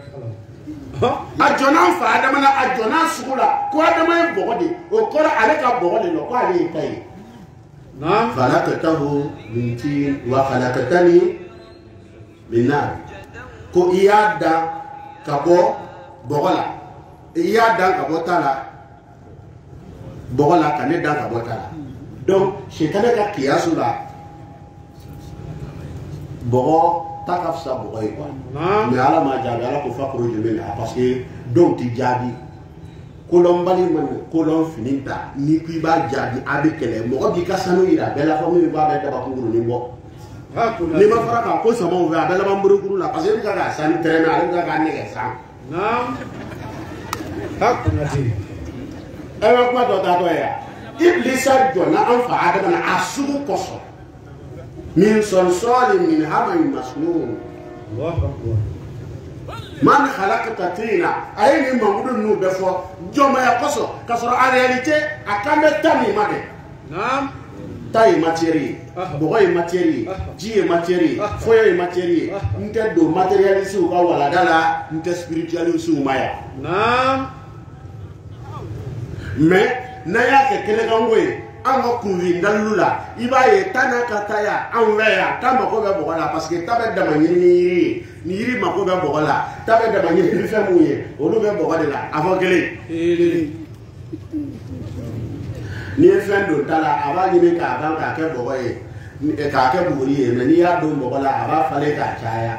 A jɔnna an fa Adama na a jɔnna sugu la ko Adama ye bɔgɔ de o kɔrɔ ale ka bɔgɔ de lɔ ko ale ye ta ye. Khalaqtahu min tin wa khalaqtani min nar ko i y'a dan ka bɔ bɔgɔ la i y'a dan ka bɔ ta la bɔgɔ la ka ne dan ka bɔ ta la donc sitanɛ ka kiyasu la bɔgɔ ta ka fisa bɔgɔ ye quoi mais ala m'a jaabi ala ko fakhruj minha parce que dɔw ti jaabi kolɔnbali man kolɔn fini ta ni ko i b'a jaabi a bɛ kɛlɛ mɔgɔ b'i ka sanu yira bɛɛ la fɔ min b'a bɛɛ daba kunkurunin bɔ n'i ma fara kan ko samaw fɛ a bɛɛ laban burukuru la parce que i bɛ ka k'a sanu tɛrɛmɛ ale bɛ ka k'a nɛgɛ san. ɛ bɛ kuma dɔ ta dɔ ye yan Iblisa jɔnna an fa Adama na a sugu kɔsɔn min sɔnsɔɔli min hamayin masnun man khalaqta tina a ye nin mankudu ninnu bɛɛ fɔ jɔnmaya kɔsɔn k'a sɔrɔ en réalité a kan bɛ ta min ma dɛ ta ye matière ye bɔgɔ ye matière ye ji ye matière ye foyɔ ye matière ye n tɛ don matérialiste ka walada la n tɛ spiritualiste ma yan mais n'a y'a kɛ kɛnɛkanko ye an ka kunfin dalilu la i b'a ye ta n'a ka ta yan anw fɛ yan ta mako bɛ bɔgɔ la parce que ta bɛ dama ɲini ni yiri ye ni yiri mako bɛ bɔgɔ la ta bɛ dama ɲini ni fɛn mun ye olu bɛ bɔgɔ de la a fɔ kelen n'i ye fɛn don ta la a b'a ɲini k'a ban k'a kɛ bɔgɔ ye k'a kɛ buguri ye mais n'i y'a don bɔgɔ la a b'a falen k'a caya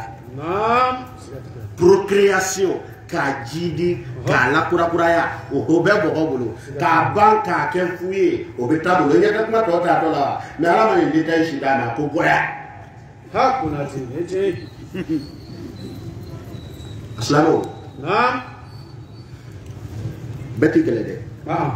procréation k'a jidi k'a lakurakuraya o bɛ bɔgɔ bolo k'a ban k'a kɛ fu ye o bɛ taa bolo ɲɛ tɛ kuma tɔ t'a tɔ la mais ala ma nin détail si d'a ma ko bɔya silamɛw bɛɛ ti kɛlɛ dɛ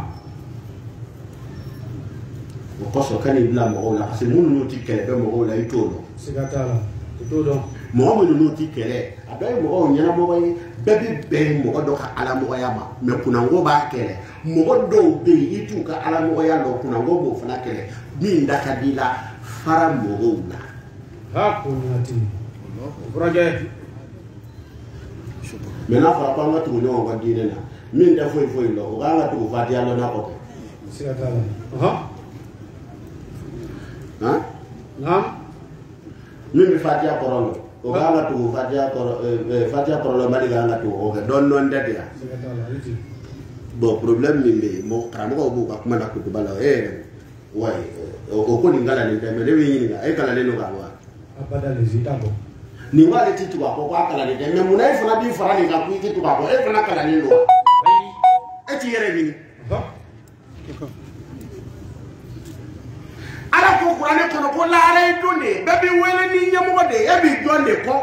o kɔsɔn ka n'i bila mɔgɔw la parce que minnu n'u ti kɛlɛ bɛ mɔgɔw la i t'o dɔn mɔgɔ minnu n'u ti kɛlɛ a bɛɛ ye mɔgɔw ɲɛnamɔgɔ ye bɛɛ bɛ bɛn mɔgɔ dɔ ka alamɔgɔya ma mais kunnango b'a kɛlɛ mɔgɔ dɔw bɛ yen i t'u ka alamɔgɔya dɔn kunnango b'o fana kɛlɛ min da ka di la fara mɔgɔw la. mais n'a fɔra ko an ka tugu ɲɔgɔn ka diinɛ na min tɛ foyi foyi la o k'an ka tugu fatiya lɔ n'a kɔfɛ. min bɛ fatiya kɔrɔ lɔ o k'an ka tugu fatiya kɔrɔ fatiya kɔrɔlɔ mali k'an ka tugu o kɛ dɔɔni dɔɔni tɛ de yan. bon problème min bɛ yen mɔgɔ karamɔgɔw b'u ka kuma na kutuba la e yɛrɛ wa o ko nin kalanlen tɛ mais ne bɛ ɲininka e kalannen don ka wa. nin ko ale ti tugu a kɔ ko a kalannen tɛ mais munna e fana b'i fara nin kan ko i ti tugu a kɔ e fana kalannen don wa. e t'i yɛrɛ ɲini. ala ko kuranɛ kɔnɔ ko lahara ye don de ye bɛɛ b'i wele ni ɲɛmɔgɔ de ye e b'i jɔn de kɔ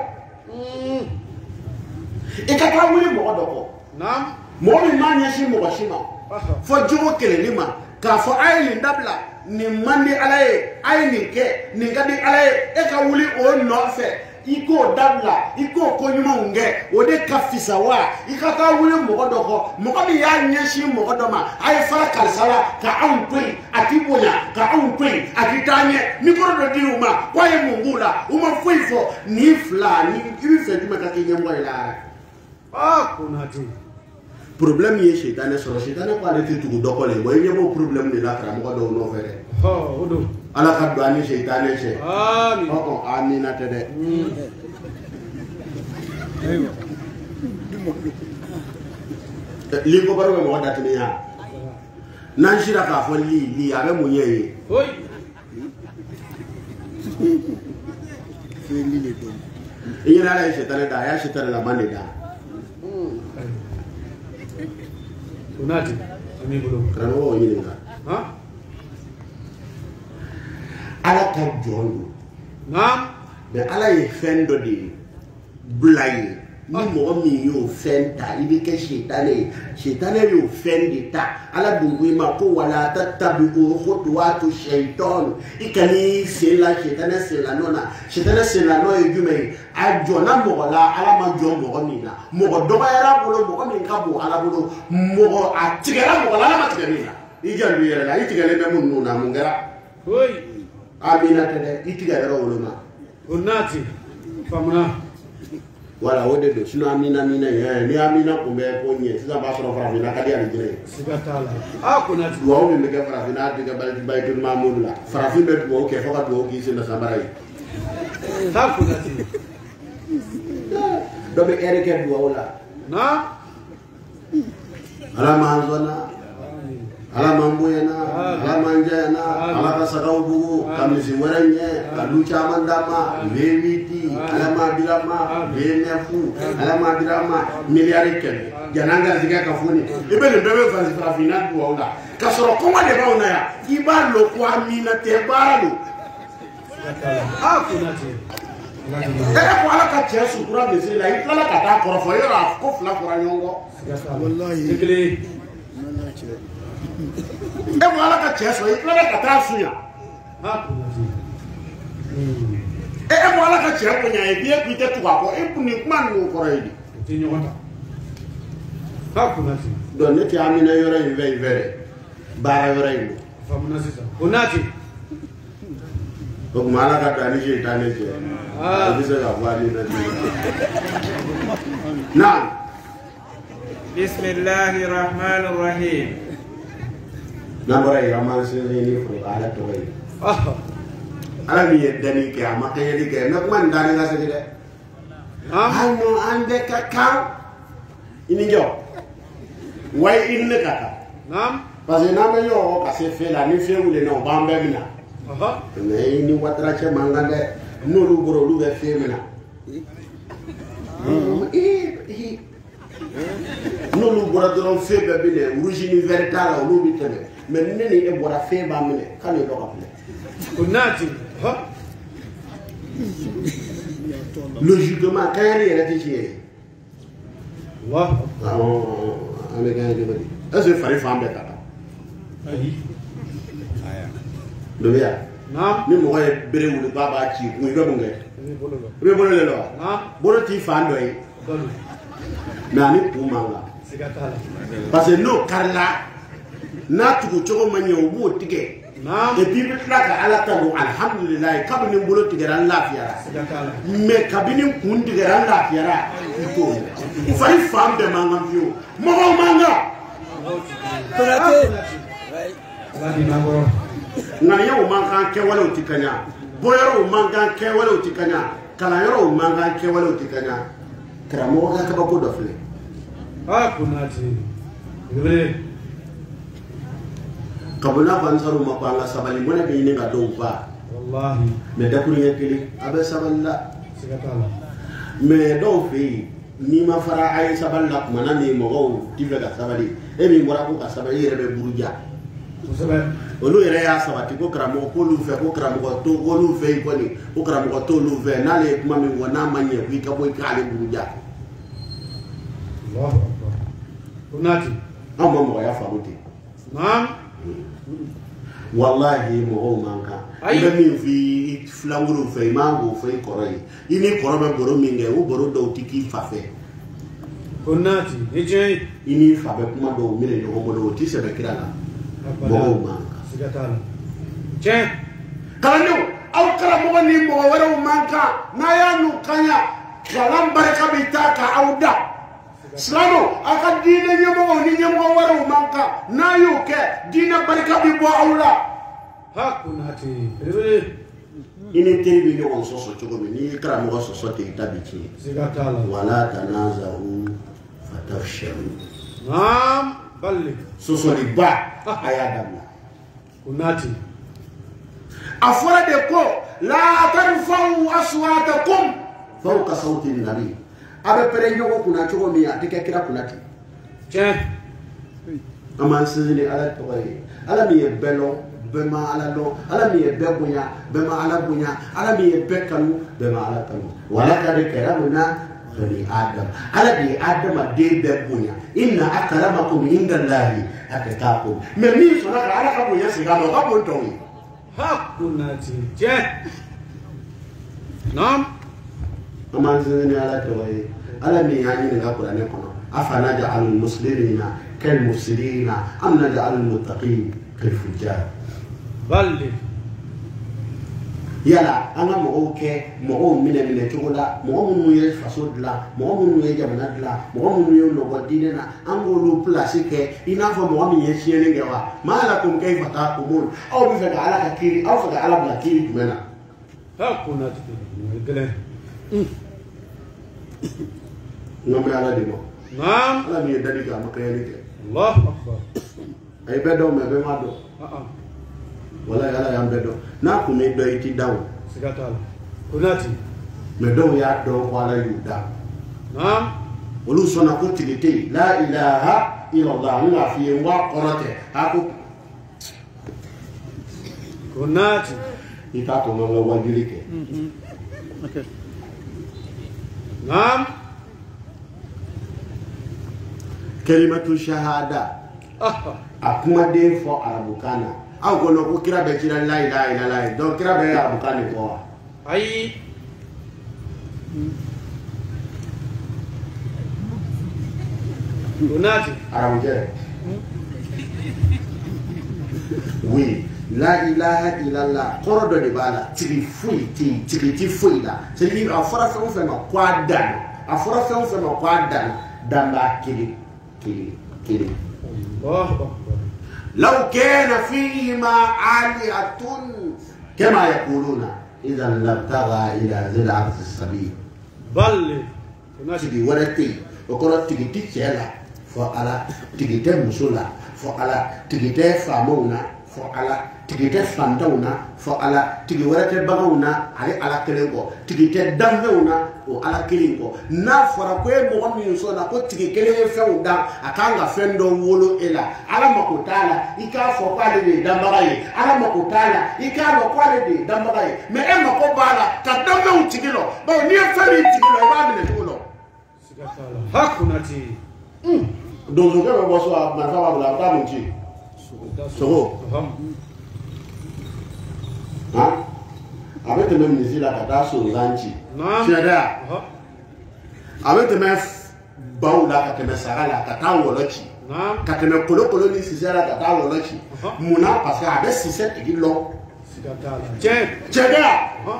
i ka taa wuli mɔgɔ dɔ kɔ mɔgɔ min m'a ɲɛsin mɔgɔ si ma fɔ jogo kɛlɛli ma k'a fɔ a ye nin dabila nin man di ala ye a ye nin kɛ nin ka di ala ye e ka wuli o nɔfɛ iko dabla iko konyuma nge ode kafisa wa ikaka wule mogodo ko mogobi ya nyeshi mogodo ma ay fara karsala ka aunpui atibonya ka aunpui akitanye mikoro do diuma kwaye mungula uma fuifo ni flani ibi fetuma ka kinyemwa ila ah kunati problème ye shetane soro shetane ko ale tugu dokole boy nyemo problème ni la kra mogodo no fere oh odo ala ka do ani shetane she amin oh oh amina tede ayo li ko baro mo wada tini ya nan shira ka fo li li abe munye yi oi feli le do ina la shetane da ya shetane la mane da kunati ami bulu kana wo nyini ka ha ala ka jondo na be ala ye fendo di blay ni mo mi yo fenta ibi ke shetane shetane yo fendi ta ala dungu ma ko wala tattabi'u khutuwatu shaytan ikani sela shetane sela nona shetane sela no yume ajo na mo wala ala ma jo mo mi na mo do ba era bolo mo mi ka bo ala bolo mo atigera mo wala ma tigera ijandu yera la itigere be mun nuna mun gara oi amina tede itigere ro wolo ma kunati famuna wala wode do sino amina mina ye ni amina ko be ko nye sisa ba soro fara mina kadi ali jere sigatala ah kunati wa o me ke fara mina diga bal baytul mamul la fara fi be do ke faka do ki sino samarai ha kunati do be ere ke do wala na ala manzona ala mambuyana ala manjana ala kasarau bugu kamisi waranye kalu chamandama lewiti ala madirama lenefu ala madirama miliari ken jananga ziga kafuni ibele bebe fanzi frafina du wala kasoro koma de bauna ya iba lo kwa mina te baralu ah kunati e ko ala ka chesu kura besi la itala ka ta korofo yera ko fla kura nyongo wallahi ikle e ko ala ka chesu itala ka ta sunya ah kunati e e ko ala ka chesu ko nya e bi e ku te tu ko e ku ni man no ko raydi tinyo kota ah kunati don ne ti amina yore in vey vere bara yore in famuna sisa kunati ko mala ka tani je tani je ah bisa ga wali na na Bismillahir Rahmanir Rahim. Nambara ya man se ni fo ala to way ah ala mi yedani ke amaka yedi ke nak man dani ga se de ah ano ande ka ka ini jo way in ne kaka nam parce que na me yo ka se fe la ni fe wule no bambe mina aha mais ni watra che mangande no lu boro lu be fe mina eh no lu boro do fe be bi ne rouge ni vertala lu bi tebe mais ne ni e bora fe ba mine kan yo ka ple kunati ha logiquement quand il est rédigé Allah ah avec un de bari est-ce que fari fam be kata ayi do ya nam ni mo e bere wulu baba ci ku be mo ngai ni bolo be bolo le lo nam bolo ti fan do yi bolo na ni ku manga sigatala parce que no karla na tugu chogo manye obu tige nam et puis bitla ka ala ta do alhamdulillah kabini bolo tige ran lafiya sigatala mais kabini kun tige ran lafiya ito fari fam be manga vio mo manga kunati lagi nagoro ngana yawo mankan ke wala utikanya boyoro mankan ke wala utikanya kala yoro mankan ke wala utikanya kramo ga ka ko do fle ah kunati ibele kabula bansaru mapanga sabali mona be ni ga do ba wallahi me da kuri yakili abe saballa sigatala me do fi ni ma fara ay saballa kuma na ni mo go tive ga sabali e mi mora ko ka sabali rebe buruja musabe olu yɛrɛ y'a sabati ko karamɔgɔ k'olu fɛ ko karamɔgɔ to k'olu fɛ i kɔni ko karamɔgɔ t'olu fɛ n'ale ye kuma min fɔ n'a ma ɲɛ ko i ka bɔ i k'ale buruja Allahu akbar kunati an ma mɔgɔya faamu ten nam wallahi mo manka ida min fi flanguru fe mango fe koroi ini korobe boro minge u boro do tiki fafe onati eje ini fabe kuma do mine no mo do ti se be kirala mo manka sigatala che kalanu au kala mo ni mo wara manka na ya nu kanya kalam baraka bitaka auda Slamo aka dina nyamo ni nyamo wara manka na yuke dina baraka bi bo aula hakunati ini tebi ni on soso chogo ni kra mo soso te tabichi sigatala wala tanazahu fatafshalu naam balli soso li ba ayadam kunati afara de ko la tarfa'u aswatakum fawqa sawti an-nabi abe pere nyogo kuna chogo mi atike kira kunati che ama sizini ala toy ala mi belo bema ala do ala mi bebunya bema ala bunya ala mi bekanu bema ala kanu wala kade karamuna bani adam ala di adam de bebunya inna akramakum indallahi atqakum me mi so na ala ka bunya siga do ka bonto wi hakunati che nam ama sizini ala toy ala mi yani ni ka qur'ani kono afana ja'alul muslimina kal mufsidina am naj'alul muttaqin kal fujjar balli yala anga mo oke mo mine mine chogola mo mo ye faso dla mo mo ye jamana dla mo mo ye no godine na ango lo place ke ina fo mo mi ye chiene ngewa mala kum kay fata kumul aw bi fa ala kakiri aw fa ala bla kiri kumena hakunati gele ngam ala dimo naam ala mi dadi ga makayani ke Allah akbar ay bedo me be mado ah ah wala yala ya bedo na ku me do iti daw sigatala kunati me do ya do wala yuda naam olu sona ko tilite la ilaha illa allah nga fi wa qorote aku kunati ita to ngam wajilike mhm okay naam kalimatu shahada ah akuma de fo arabukana aw gono ko kira be kira la ilaha illallah do kira be arabukani ko ai kunati arabuje oui la ilaha illallah korodo de bala tiri fui ti tiri ti fui la c'est dire afara fe on fait no kwadan afara fe on fait no kwadan damba kiri kiri kiri Allah akbar لو كان فيهما آلهة كما يقولون إذا لابتغى إلى ذي العرش السبيل balli kunati تيجي ورتي وكرة تيجي تيجي فعلا تيجي تمسولا فعلا تيجي تفهمونا فعلا تيجي تفهمونا فعلا تيجي ورتي بعونا على على كلامه تيجي تدمونا وعلى كلامه نافرا كوي مغامي يسونا كو تيجي كلامه فيودا أكانغا فندو ولو إلا على ما كتالا إكا فوقالي دي دمبراي على ما كتالا إكا فوقالي دي دمبراي ما إما كوبالا كدمو تيجي له بو نيا فمي تيجي له يبغى من تقوله sigatala hakunati donc je vais voir ça ma femme la table ici soko hein avec même ici la kata so lanchi naam tiada ah avec même baou la kata mesara la kata wolochi naam kata me kolo kolo ni sisera la kata wolochi muna parce que avec sisette qui lo sigatala che tiada ah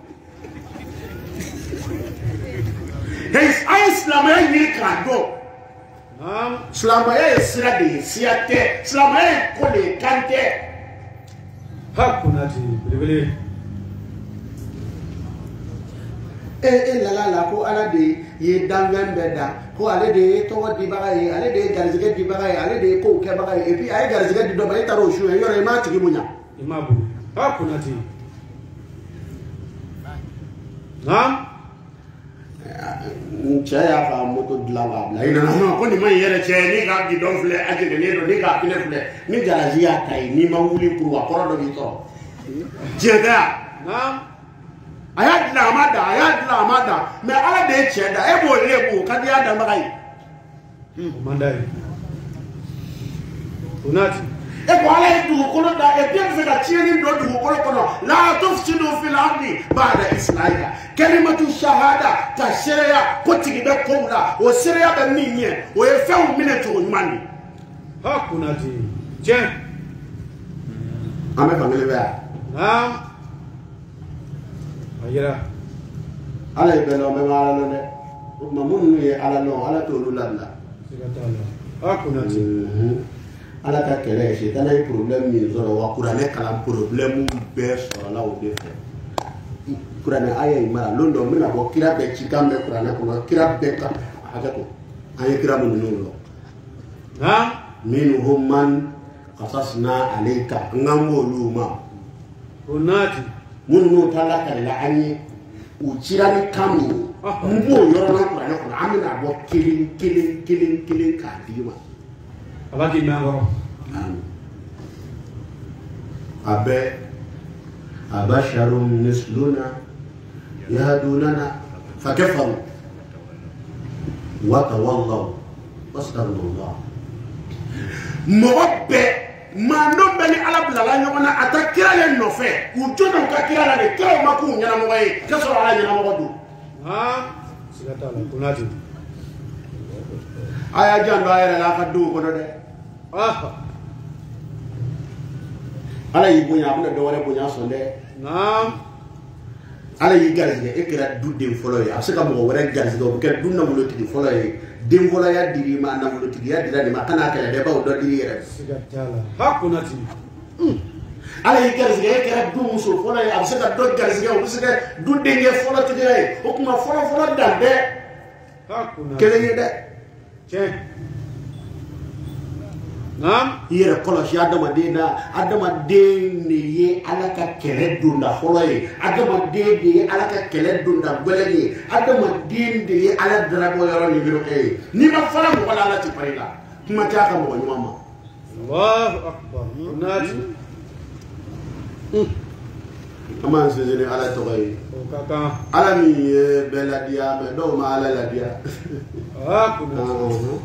his islam ni kando naam Slamaya sira de siate slamaya ko le kante hakunati bilibili eh eh la la la ko ala de ye dangan beda ko ale de to di bagaye ale de garzige di bagaye ale de ko ke bagaye et puis ay garzige di do bay taro shu yo re ma tigi munya imabu hakunati naam Chaya fa moto dlawa la ina na ko ni man yere che ni ga di don fle aje de ne do ni ga pile fle ni garaji ya kai ni ma wuli pour wa koro do bi to jeda naam ayad la amada ayad la amada me ala de cheda e bo lebu ka di ada magai mandai kunati e ko ala e dugukolo da e bien fɛ ka tiɲɛni don dugukolo kɔnɔ la tufsidu fil ardi ba'da islahiha kalimatu shahada ka seereya ko tigi bɛ kow la o seereya bɛ min ɲɛ o ye fɛnw minɛ cogo ɲuman de. ha kunati tiɲɛ an bɛ fankelen bɛ yan. naam a yira ala ye bɛɛ lɔn bɛɛ ma ala lɔn dɛ o tuma minnu ye ala lɔn ala t'olu labila. siga t'a la ha kunati ala ka kɛlɛ ye setana ye problème min sɔrɔ wa kuranɛ kalan problème bɛɛ sɔrɔla o de fɛ kuranɛ aya in mara lon dɔ n bɛna bɔ kira bɛɛ cikan bɛ kuranɛ kɔnɔ kira bɛɛ ka hakɛ to an ye kira minnu lɔ minhum man qasasna alayka n kan b'olu ma kunati minnu ta lakalila an ye u cira ni kan min ye n b'o yɔrɔla kuranɛ kɔnɔ an bɛna bɔ kelen kelen kelen kelen k'a d'i ma. ala k'i mɛn kɔrɔ. a bɛ abasharun misluna yahdunana fakafaru wa tawallaw wastaghfirullah. mɔgɔ bɛɛ maa dɔ bɛ ni ala bilala ɲɔgɔn na a ta kira ye nɔfɛ u jɔna u ka kira la de kiraw ma k'u ɲɛnamɔgɔ ye k'a sɔrɔ ala ɲɛnamɔgɔ don. siga t'a la kunati. a y'a jan don a yɛrɛ la a ka duw kɔnɔ dɛ. ala y'i bonya a bɛna dɔ wɛrɛ bonya sɔn dɛ. ala y'i garizigɛ e kɛra du den fɔlɔ ye a bɛ se ka mɔgɔ wɛrɛ garizigɛ o bɛ kɛ du nafolotigi fɔlɔ ye den fɔlɔya dir'i ma nafolotigiya dira nin ma kan'a kɛlɛ dɛ bawo dɔ dir'i yɛrɛ. siga t'a la ha kunati. ala y'i garizigɛ e kɛra du muso fɔlɔ ye a bɛ se ka dɔ garizigɛ o bɛ se ka du denkɛ fɔlɔtigiya ye o tuma fɔlɔ fɔlɔ dan tɛ kelen ye dɛ. tiɲɛ. naam. i yɛrɛ kɔlɔsi adamaden na adamaden de ye ala ka kɛlɛ donda fɔlɔ ye adamaden de ye ala ka kɛlɛ donda gwɛlɛn ye adamaden de ye ala darabɔ yɔrɔ nimero e ye n'i ma fara mɔgɔ la ala ti pari la kuma tɛ a ka mɔgɔ ɲuman ma. allahu akbar kunati. an b'an sinsin ni ala tɔgɔ ye. o ka kan. ala min ye bɛɛ ladiya mɛ dɔw ma ala ladiya. ha kunati.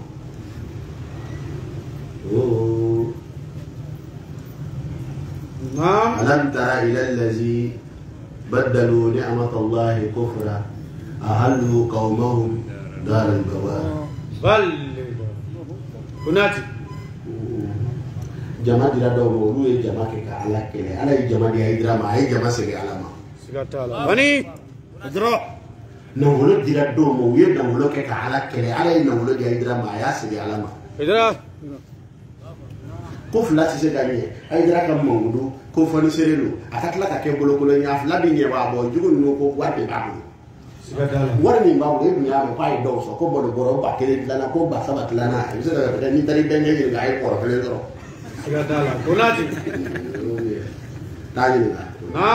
نعم. ألم تر إلى الذي بدلوا نعمة الله كفرا أهلوا قومهم دار البوار. بل كناتي جماعة دي لادو مولو جماعة كا على كله على جماعة دي هيدرا ما هي جماعة سجى على ما. سكتالا. بني إدرا. نقولو دي لادو مولو نقولو كا على كله على نقولو دي هيدرا ما هي سجى على ما. إدرا. ko fila ti se ka ɲɛ a ye dira ka mangudu ko fɔni seere don a ka tila ka kɛ bolokolo ɲɛ a fila bi ɲɛ b'a bɔ jugu ninnu ko wari de b'a bolo wari min b'a bolo e dun y'a mɛn k'a ye dɔw sɔrɔ ko bɔlɔ bɔrɔ ba kelen dilanna ko ba saba dilanna a bɛ se ka kɛ n'i taara i bɛnkɛ ɲininka a ye kɔrɔ kelen sɔrɔ. siga t'a la konati. taa ɲininka.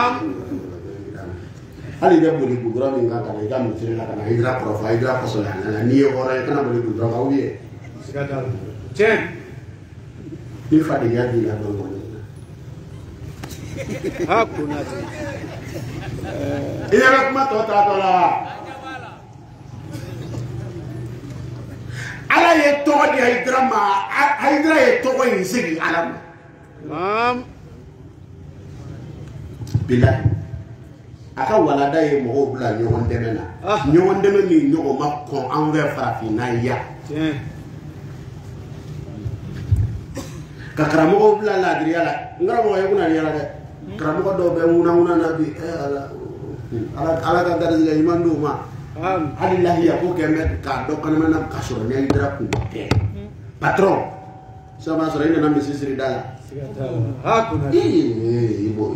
hali i bɛ boli gudɔrɔn min kan ka na i ka misiri la ka na hijira kɔrɔfɔ hijira kɔsɔn a nana n'i ye hɔrɔn ye kana boli gudɔrɔn kan ou bien. siga t'a la tiɲɛ. ni fadenya b'i la dɔn kɔni. ha kunati. i yɛrɛ kuma tɔ t'a dɔ la. ala ye tɔgɔ di Hayidara ma Hayidara ye tɔgɔ in segi ala ma. naam. bilahi a ka walada ye mɔgɔw bila ɲɔgɔn dɛmɛ na ɲɔgɔn dɛmɛ min ɲɔgɔn ma kɔn an fɛ farafinna yan. ka karamɔgɔw bila laadiriya la n karamɔgɔ ye kuna yala dɛ karamɔgɔ dɔw bɛ ŋunaŋuna na bi ala ka garizigɛ ɲuman d'u ma hali lahiya ko kɛ mɛ k'a dɔn kanama na ka sɔrɔ ni Hayidara kun tɛ patron sisan b'a sɔrɔ i nana misi siri da la. i b'o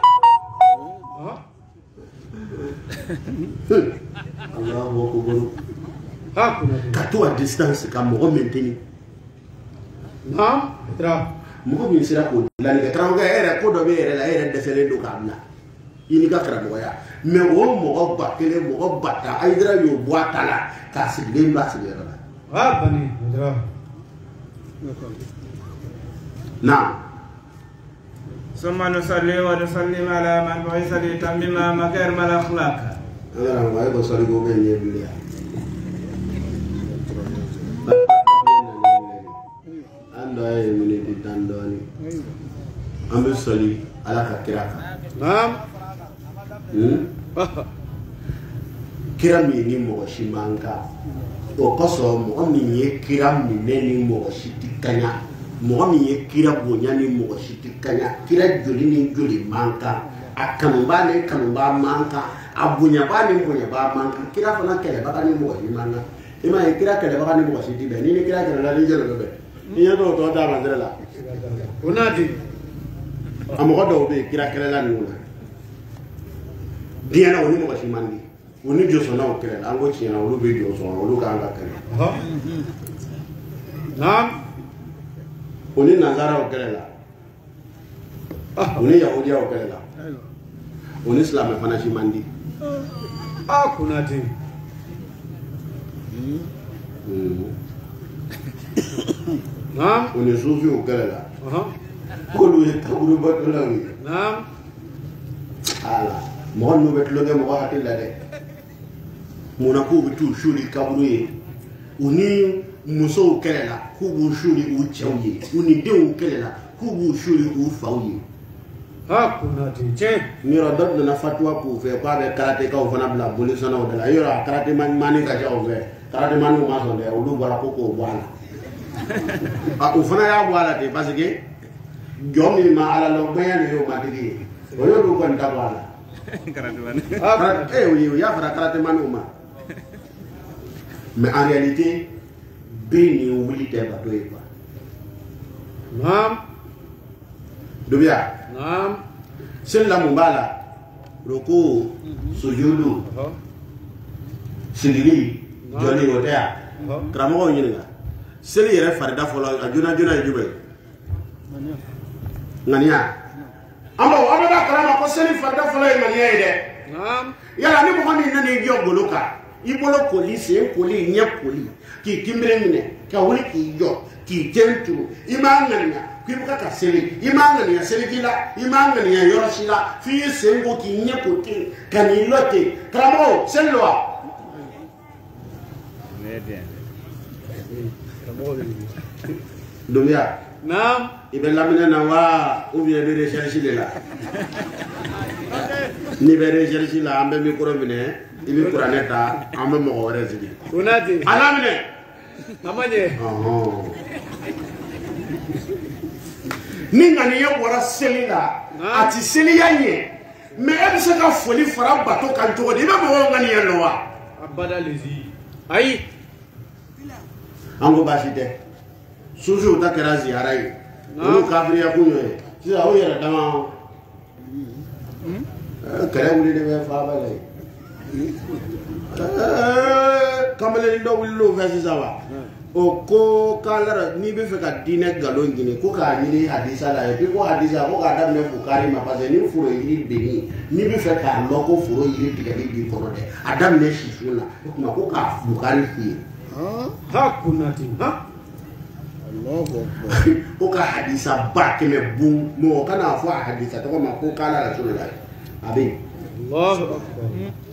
Allahu akbar ka to a distance ka mɔgɔ maintenir. naam. mɔgɔ min sera k'o dilanni kɛ karamɔgɔ e yɛrɛ ko dɔ bɛ e yɛrɛ la e yɛrɛ dɛsɛlen don k'a bila i n'i ka karamɔgɔya mɛ o mɔgɔ ba kelen mɔgɔ ba tan Hayidara y'o bɔ a ta la k'a sigilen b'a sigiyɔrɔ la. ah bani Hayidara. naam. ثم نصلي ونسلم على من بعث ليتمم مكارم الأخلاق. أنا ما يبغى صلي قومي يبليا. ando ay minute tandoni ambe soli ala ka kiraka naam hmm kira mi ni mo shimanga o koso mo mi ye kira mi ne ni mo shitikanya mo mi ye kira bonya ni mo shitikanya kira joli ni joli manka akanumba ne kanumba manka abunya ba ni bunya ba manka kira fana kele ba ni mo shimanga ima ye kira kele ba ni mo shitibe ni ni kira kele la ni jelo be ni yo to to da mandela la unati amogo do be kira kele la ni una diana oni mo shimandi oni joso na okere la ngo china olu be joso olu ka anga kele ha naam oni nazara okere la oni yahudi okere la oni islam fana shimandi ah kunati naam oni sufi okere la aha olu ye kaburu batula wi naam ala mo no betlo ge mo hati la de mona ko bitu shuri kaburu ye uni muso okere la ku bu shuri u chawye uni de okere la ku bu shuri u fawye ha kunati che ni rodot na fatwa ku fe kwa be karate ka ofana bla bolisa na odala yora karate man mani ka ja ove karate manu ma so de olu bara ko ko bwana a ofana ya bwana te parce que jomi ma ala lo bayan yo ma digi o yo do ko nda bwana karate man ah eh oui ya fara karate manu ma mais en réalité bini wuli te ba doy ba naam dubia naam sella mumbala roko sujudu aha sigili joni wotea kramo nyinga seli yere farida folo ajuna juna jube ngania amba abada karama ko seli farida folo ngania ide naam yala ni mo ni nani gi ogoloka ibolo police poli nya poli ki kimbre mine ka wuli ki jo ki tentu imangania kibuka ka seli imangania seli kila imangania yorosila fi sengo ki nya poti kanilote kramo selwa Dunia naam ibe lamina na wa ou bien de recherche de la ni be recherche la ambe micro mine ibi kuraneta ambe mo wore zidi kunati alamine amaje oh ninga ni ye wora selila ati seliya nye me e se ka foli fara bato kan to de be mo ngani ye lo wa abada lezi ai ango bashite suju ta kera ziara yi olu kafiri ya kunyo ye sisa o yɛrɛ dama kɛlɛ wuli de bɛ fa bɛlɛ kamalen dɔ wuli l'o fɛ sisan wa o ko k'ala n'i bɛ fɛ ka diinɛ nkalon ɲini ko k'a ɲini hadisa la et puis ko hadisa ko k'a daminɛ Bukari ma parce que ni foro yiri benni n'i bɛ fɛ k'a lɔ ko foro yiri tigɛli b'i kɔnɔ dɛ a daminɛ sisu la o tuma ko k'a Bukari f'i ye ha kunati ha ko ka hadisa ba kɛmɛ bun mɔgɔ kana fɔ a hadisa tɔgɔ ma ko k'ala Rasulullah a bɛ yen Allahu akbar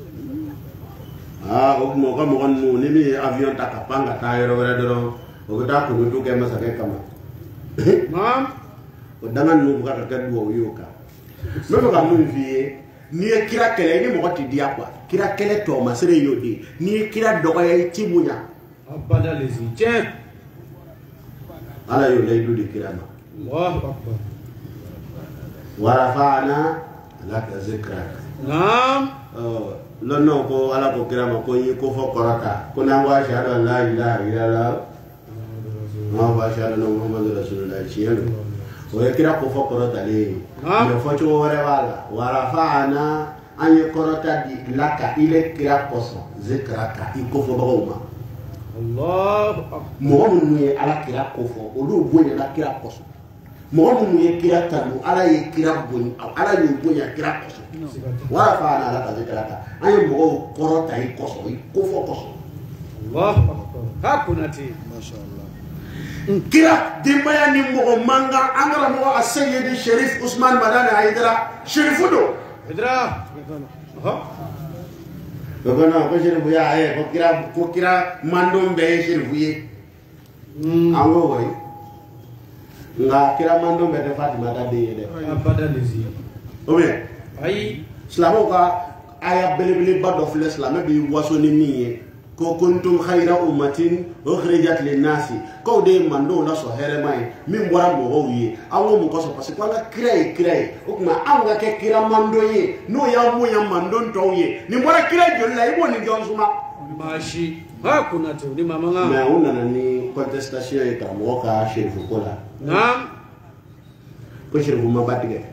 ah o tuma o ka mɔgɔ ninnu ni min ye avion ta ka pan ka taa yɔrɔ wɛrɛ dɔrɔn o bɛ taa kunutu kɛ masakɛ kama naam o danga ninnu bɛ ka kɛ duwawu ye o kan n bɛ fɛ ka mun f'i ye n'i ye kira kɛlɛ i ni mɔgɔ ti diya quoi kira kɛlɛ tɔɔmasere y'o de ye n'i ye kira dɔgɔya i ti bonya abada lezi che ala y'o layidu de kira ma Allahu akbar warafa'ana laka zikrak naam lọ́nà ko ala ko kira ma ko yi ko fo korata ko na wa shahada la ilaha illallah ma wa shahada na muhammadu rasulullah chiyalo o ye kira ko fo korata le me fo cho wore wala warafa'ana an ye korata di laka ile kira koso zikraka i ko fo bagoma Allahu akbar mo mun ye ala kira ko fo o do bonya la kira koso mo mun ye kira tanu ala ye kira bonya ala ye bonya kira koso wara fa na la zikraka ay mo ko ta yi koso yi ko fo koso Allahu akbar ha kunati mashallah kira dimbaya ni mo manga angara mo asayid Sharif Usman Madani Haidara Sharifudo idra ha Bagaimana ko Sharifu ya ay ko kira ko kira mandom be Sharifu ye ango way nga kira mando be Fatima da de de abada lezi o bien ay islamo ka aya belebele ba do fle islam be waso ni ni ko kuntum khayra ummatin ukhrijat lin nasi ko de mando la so here mai min bora mo o yi awo mo ko so parce que nga kire kire o kuma anga ke kira mando yi no ya mo ya mando to yi ni bora kire jolla ibo ni jonsuma mashi ha kuna te ni mama nga mais on a ni contestation e ka mo ka chef ko la naam ko chef ma batige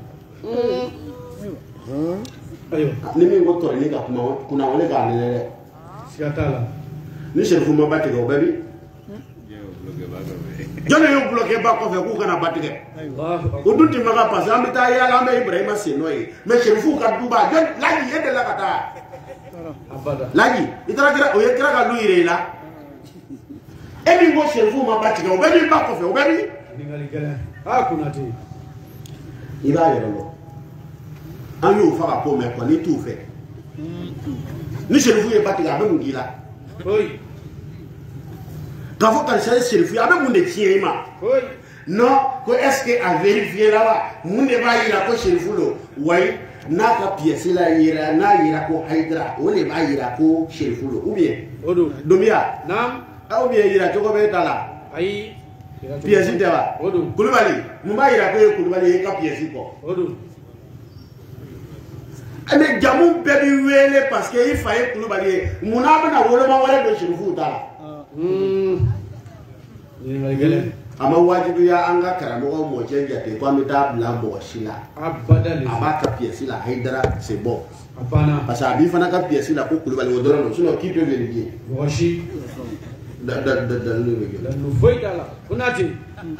ayo ni mi ngo to ni ka kuma kuna wale ka ne siatala ni chef ma batige o baby jone yo bloqué ba ko fe ku kana batige allah o dunti maga passe am ta ya la me Ibrahima Senoy mais chef ka duba jon laji yede la kata abada laji itara kira o ye kira ka lu ire la e mi ngo chef ma batige o baby ba ko fe o baby ni ngali gele ha kuna te iba yero lo an yo fa ko me ko ni tu fe ni chef ye batige abe ngila oi quand vous pensez chef abe mun de tie ma oi non ko est-ce que à vérifier là bas mun de ba ira ko chef lo wai na ka pièce la ira na ira ko haidra o le ba ira ko chef lo ou bien odo domia naam ou bien ira to ko be tala ay pièce de ba odo kulubali mun ba ira ko kulubali ka pièce ko odo ane jamu be bi wele parce que il fallait kulubali mun na bana wolo ma wala do chef tala mm ni ngali gele ama wajibu ya anga karamo mo chenja te kwa mita blambo shila abada lezi abaka pièce la haidra c'est bon apana parce que abi fana ka pièce la ko kulubali wodoro no sinon qui peut vérifier washi da da da da lu la no foidala kuna te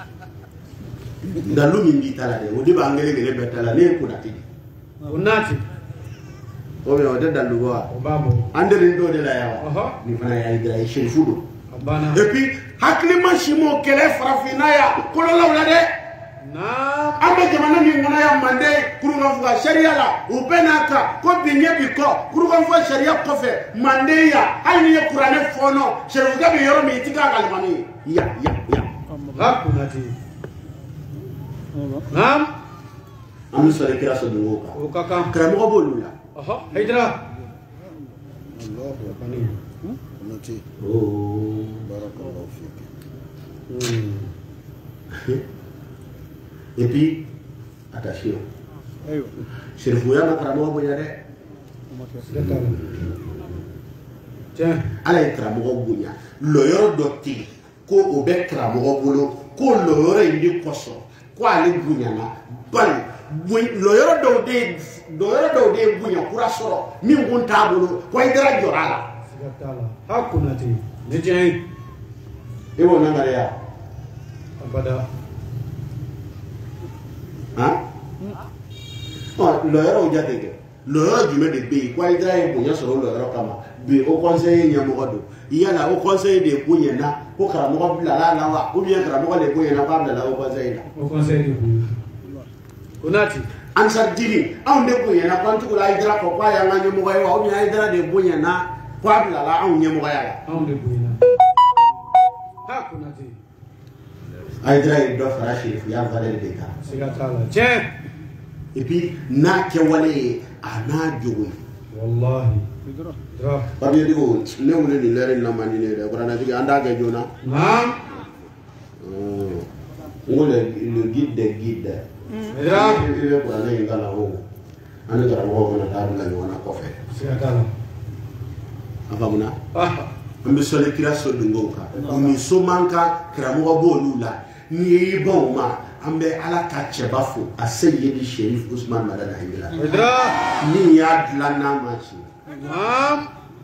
da lu min bitala de wodi ba ngere ngere betala ne ko dati kuna te o be o de da lu wa babo andere ndo de la yawa aha ni fana ya haidra shin fudo abana et puis haklima shimo kele farafina ya kolola wala de naam amba jamana ni ngona ya mande kuruga fuga sharia la upenaka ko binye biko kuruga fuga sharia kofe mande ya hali ya qur'ane fono sheruga bi yoro mi tika galmani ya ya ya hakuna te naam amu sare kira so dungoka o kaka kra mo bolula aha haidra Allah pani nati oh barakallahu fik. et puis attention Ayo. sheruga ya kra mo bonya de siatala tiens ala kra mo bonya lo yoro dotti ko o be kra mo bolo ko lo yoro indi koso ko ale bonya na bal lo yoro do de do yoro do de bonya kura soro min gun tabolo ko idara jorala siatala hakuna te ni tiens e wona ngare ya abada ha oh lo yoro jate ke lo yoro jume de be ko idara e bonya soro lo yoro kama be o conseil nyamo godo yala o conseil de bonya na ko kara mo bila la la wa ou bien kara mo le bonya na pa la o conseil la o conseil de kunati ansar dini aw de bonya na kan tukula idara ko pa ya nganye mo wa ou bien idara de bonya na pa bila la aw nyemo ga ya aunde buina hakuna te idara e do fara chef ya valeur de ka siatala tiens et puis na ke wale ana jogo wallahi dra babie digo ne wule ni lere na mani ne de brana diga anda ga jona naam ngole le guide de guide dra ile brana ingala ho ana gara mo na da la wana ko fe siatala afamuna ah ambe sole kira so dungoka ni so manka kramo bolula ni bon ma ambe ala ka chebafu asayidi Sherif Usman Madana Himila dra ni ya dlana machi naam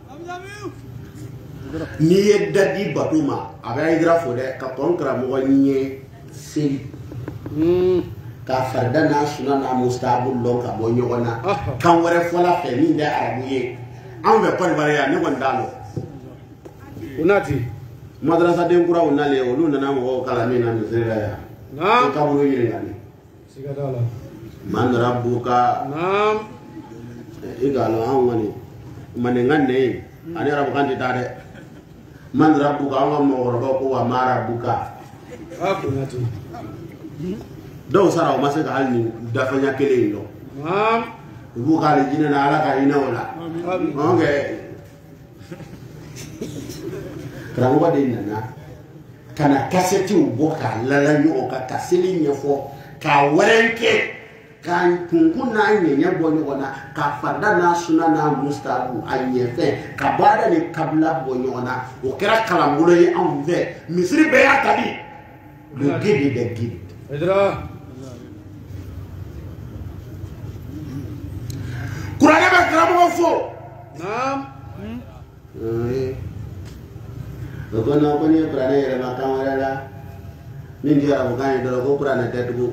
ni ye dadi batuma abe idra fo de ka ton kramo nye sel mm ka farda na suna na mustabul lon ka bo nyogona kan wore fola fe ni de arabuye an be ko bare ya ne gondalo kunati madrasa den kura unale olu nana mo kala mina nzira ya naam ka bulu yire ngani siatala man rabbuka naam igalo an wani manengan ne ani rabu kan tade man rabbuka an mo goroba ko wa marabuka hakunati dɔw sara o ma se ka hali ni dafanya kelen in dɔn naam u b'u k'ale jinɛ na ala ka hinɛ o la ɔn kɛ karamɔgɔ de nana ka na kasɛtiw bɔ k'a lala ɲɔgɔn kan ka seli ɲɛfɔ k'a wɛrɛn kɛ k'a kunkun n'a ɲɛɲɛ bɔ ɲɔgɔn na k'a farida n'a suna n'a mustahabu a ɲɛfɛ ka baara ni kabila bɔ ɲɔgɔn na o kɛra kalanbolo ye anw fɛ misiri bɛɛ y'a ta di le guide des guides kuranɛ bɛ karamɔgɔ fo naam o ko non ko n'i ye kuranɛ yɛlɛma kan wɛrɛ la min tɛ arabukan ye dɔrɔn ko kuranɛ tɛ tugun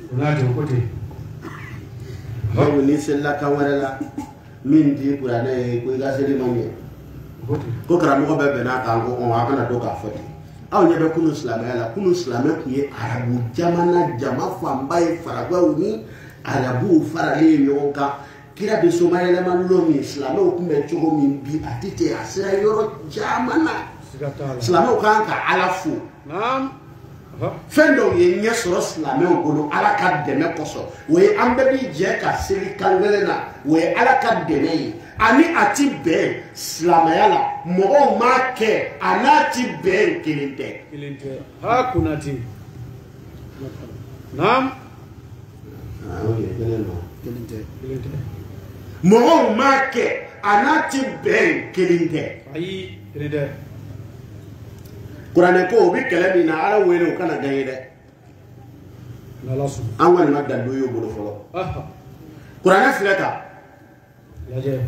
donc n'i selila kan wɛrɛ la min tɛ kuranɛ ye ko i ka seli man ɲɛ ko karamɔgɔ bɛ bɛn n'a kan ko ɔn a kana to k'a fɔ ten aw ɲɛ bɛ kunu silamɛya la kunu silamɛ tun ye arabu jamana jama fanba ye faragbaw ni arabuw faralen ɲɔgɔn kan kira bɛ soma yɛlɛma lɔ min silamɛw tun bɛ cogo min bi a tɛ ten a sera yɔrɔ caman na silamɛw kan ka ala fo fɛn dɔw ye ɲɛ sɔrɔ silamɛw bolo ala ka dɛmɛ kosɔn o ye an bɛɛ bi jɛ ka seli kan gɛlɛn na o ye ala ka dɛmɛ ye ani a ti bɛn silamɛya la mɔgɔw m'a kɛ a n'a ti bɛn kelen tɛ kelen tɛ ha kunati naam kelen tɛ kelen tɛ mɔgɔw m'a kɛ a n'a ti bɛn kelen tɛ ayi kelen tɛ kuranɛ ko o bi kɛlɛ min na ala wele o kana gaɲe dɛ an kɔni ma dan do y'o bolo fɔlɔ kuranɛ filɛ ta lajɛ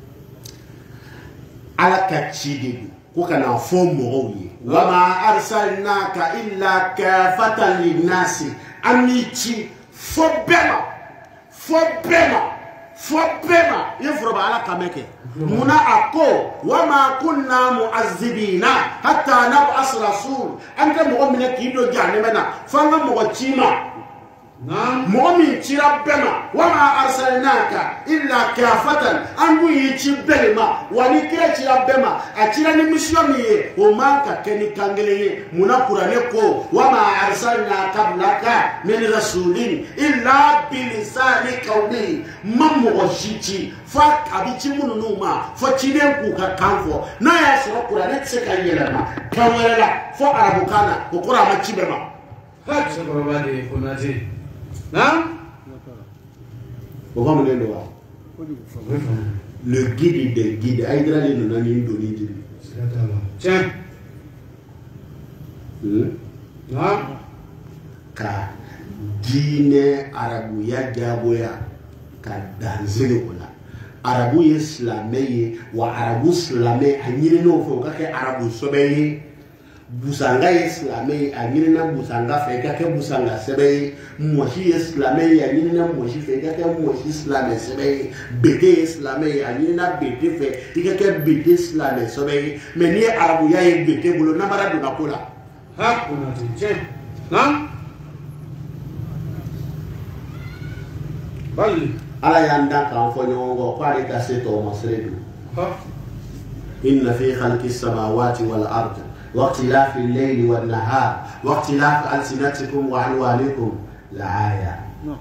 ala ka ci de don ko kana fɔ mɔgɔw ye wama arsalnaka illa kafatan linnasi an b'i ci fɔ bɛɛ ma fɔ bɛɛ ma fɔ bɛɛ ma i ye foroba ala kan mɛn kɛ munna a ko wama kunna mu'azzibina hatta nab'as rasul an tɛ mɔgɔ minɛ k'i don jahanɛmɛ na fo an ka mɔgɔ ci ma mɔgɔ min cira bɛɛ ma wama arsalnaka illa kafatan an dun y'i ci bɛɛ de ma wa ni kira cira bɛɛ ma a cira ni mission min ye o man ka kɛ ni kan kelen ye munna kuranɛ ko wama arsalna qablaka min rasulin illa bilisani qawlihi ma mɔgɔ si ci fo a bɛ ci minnu ma fo ciden k'u ka kan fɔ n'a y'a sɔrɔ kuranɛ tɛ se ka yɛlɛma kan wɛrɛ la fo arabukan na o kɔrɔ a ma ci bɛɛ ma. cɛkɔrɔba de ye konate naam o faamulen don wa le guide des guides Hayidara de nana ni doni di tiɲɛ naam ka diinɛ arabuya jagoya ka dansigi o la arabu ye silamɛ ye wa arabu silamɛ a ɲininaw fɛ o ka kɛ arabu sɛbɛ ye busanga ye silamɛ ye a ɲinina busanga fɛ i ka kɛ busanga sɛbɛ ye mɔsi ye silamɛ ye a ɲinina mɔsi fɛ i ka kɛ mɔsi silamɛ sɛbɛ ye bete ye silamɛ ye a ɲinina bete fɛ i ka kɛ bete silamɛ sɛbɛ ye mɛ n'i ye arabuya ye bete bolo namara donna ko la. ha kunati tiɲɛ naam bali ala y'an dan k'an fɔ ɲɔgɔn kɔ k'ale ka se tɔw ma sere don. inna fi khalqi samawati wal ardi واختلاف الليل والنهار واختلاف ألسنتكم وألوانكم لآية.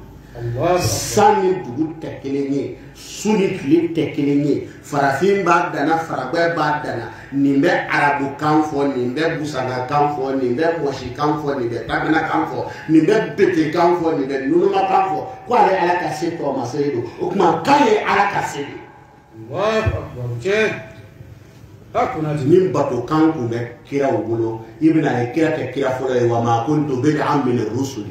sani dugu tɛ kelen ye su ni tile tɛ kelen ye farafin b'a danna faragwɛ b'a danna nin bɛ arabukan fɔ nin bɛ busagakan fɔ nin bɛ mɔsikan fɔ nin bɛ taminakan fɔ nin bɛ betekan fɔ nin bɛ nunumakan fɔ ko ale ala ka se tɔ ma se don o tuma kan ye ala ka se de. ni bato kan kun bɛ kiraw bolo i bɛna ye kira tɛ kira fɔlɔ ye wa ma kuntu bid'an min rusuli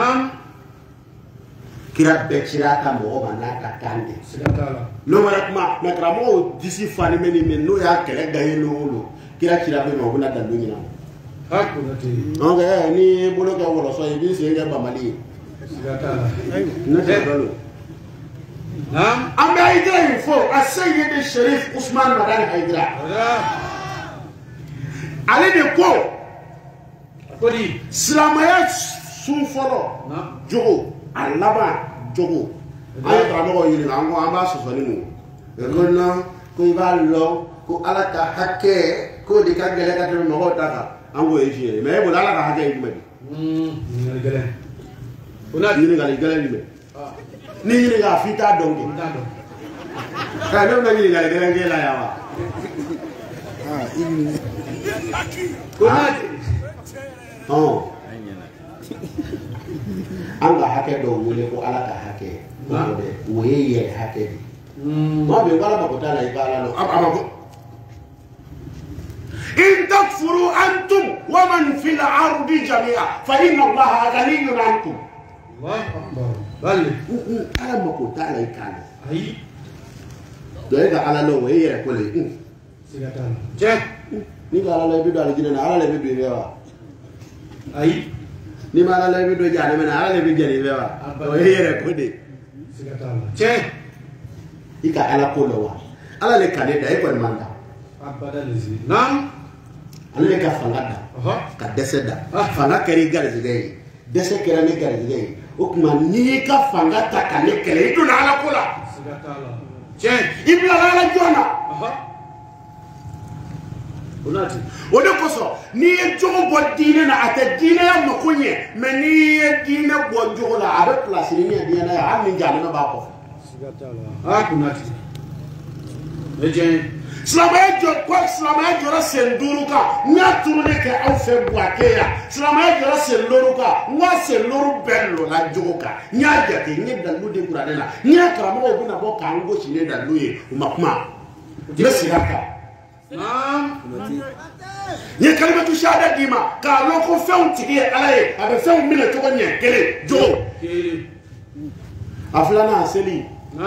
kira bɛɛ cira ka mɔgɔ ma n'a ka kan de n'o wɛrɛ kuma mɛ karamɔgɔw disi fani bɛ nin min n'o y'a kɛlɛ gaye n'o o kira cira bɛ ma o bɛna dan don ɲina ok ni bolo kɛ wɔlɔsɔ ye i b'i sen kɛ bamali ye ne tɛ dɔ don an bɛ Hayidara in fɔ a Seyidi Sherif Usman Madani Hayidara ale de ko silamɛya sun fɔlɔ jogo a laban jogo an ye karamɔgɔw ɲininka an ko an b'a sɔsɔli mun ko non ko i b'a lɔn ko ala ka hakɛ k'o de ka gɛlɛn ka tɛmɛ mɔgɔw ta kan an k'o ye tiɲɛ ye mɛ e bolo ala ka hakɛ ye jumɛn de Kunati. Ni ngali galen ni. Ni ni ga fita dongi. Ndado. Ka ne na ni ngali galen gela ya wa. Ah, ini. Kunati. Oh. Anga hake do wule ko ala ka hake. Wo ye hake. Ma be wala ba ko tala ibala no. Ama ko. إن تكفروا أنتم ومن في الأرض جميعا فإن الله غني عنكم. الله أكبر. بل. أنا ما كنت على كان. أي. ده إذا على لو هي كله. سيكتان. جه. نيجا على لو بيدو على جنة على لو بيدو يوا. أي. نيما على لو بيدو جانا من على لو بيدو يوا. ده هي كله. سيكتان. جه. إيكا على كله وا. على لو كان ده يكون ماندا. أبدا لزي. نعم. Ale ka fanga da ka dɛsɛ da fanga kɛra i garizigɛ ye dɛsɛ kɛra ne garizigɛ ye o tuma n'i ka fanga ta ka ne kɛlɛ i donna ala ko la tiɲɛ i bila ala jɔn na o de kosɔn n'i ye jogo bɔ diinɛ na a tɛ diinɛya mako ɲɛ mɛ n'i ye diinɛ bɔ jogo la a bɛ pilasi ni ɲɛ diinɛ ye hali ni jahanama b'a kɔfɛ. aa kunati ne tiɲɛ. Silamɛya jɔ ko silamɛya jɔra sen duuru kan n y'a turuli kɛ aw fɛ Buwake yan silamɛya jɔra sen loro kan n ka sen loro bɛɛ lɔla jogo kan n y'a jate n ye dalilu de kuranɛ la n y'a karamɔgɔw bɛna bɔ k'an gosi ne dalilu ye u ma kuma n bɛ segin a kan n ye kalimatu sahada d'i ma k'a lɔn ko fɛnw tigi ye ala ye a bɛ fɛnw minɛ cogo ɲɛ kelen jogo a filanan seli.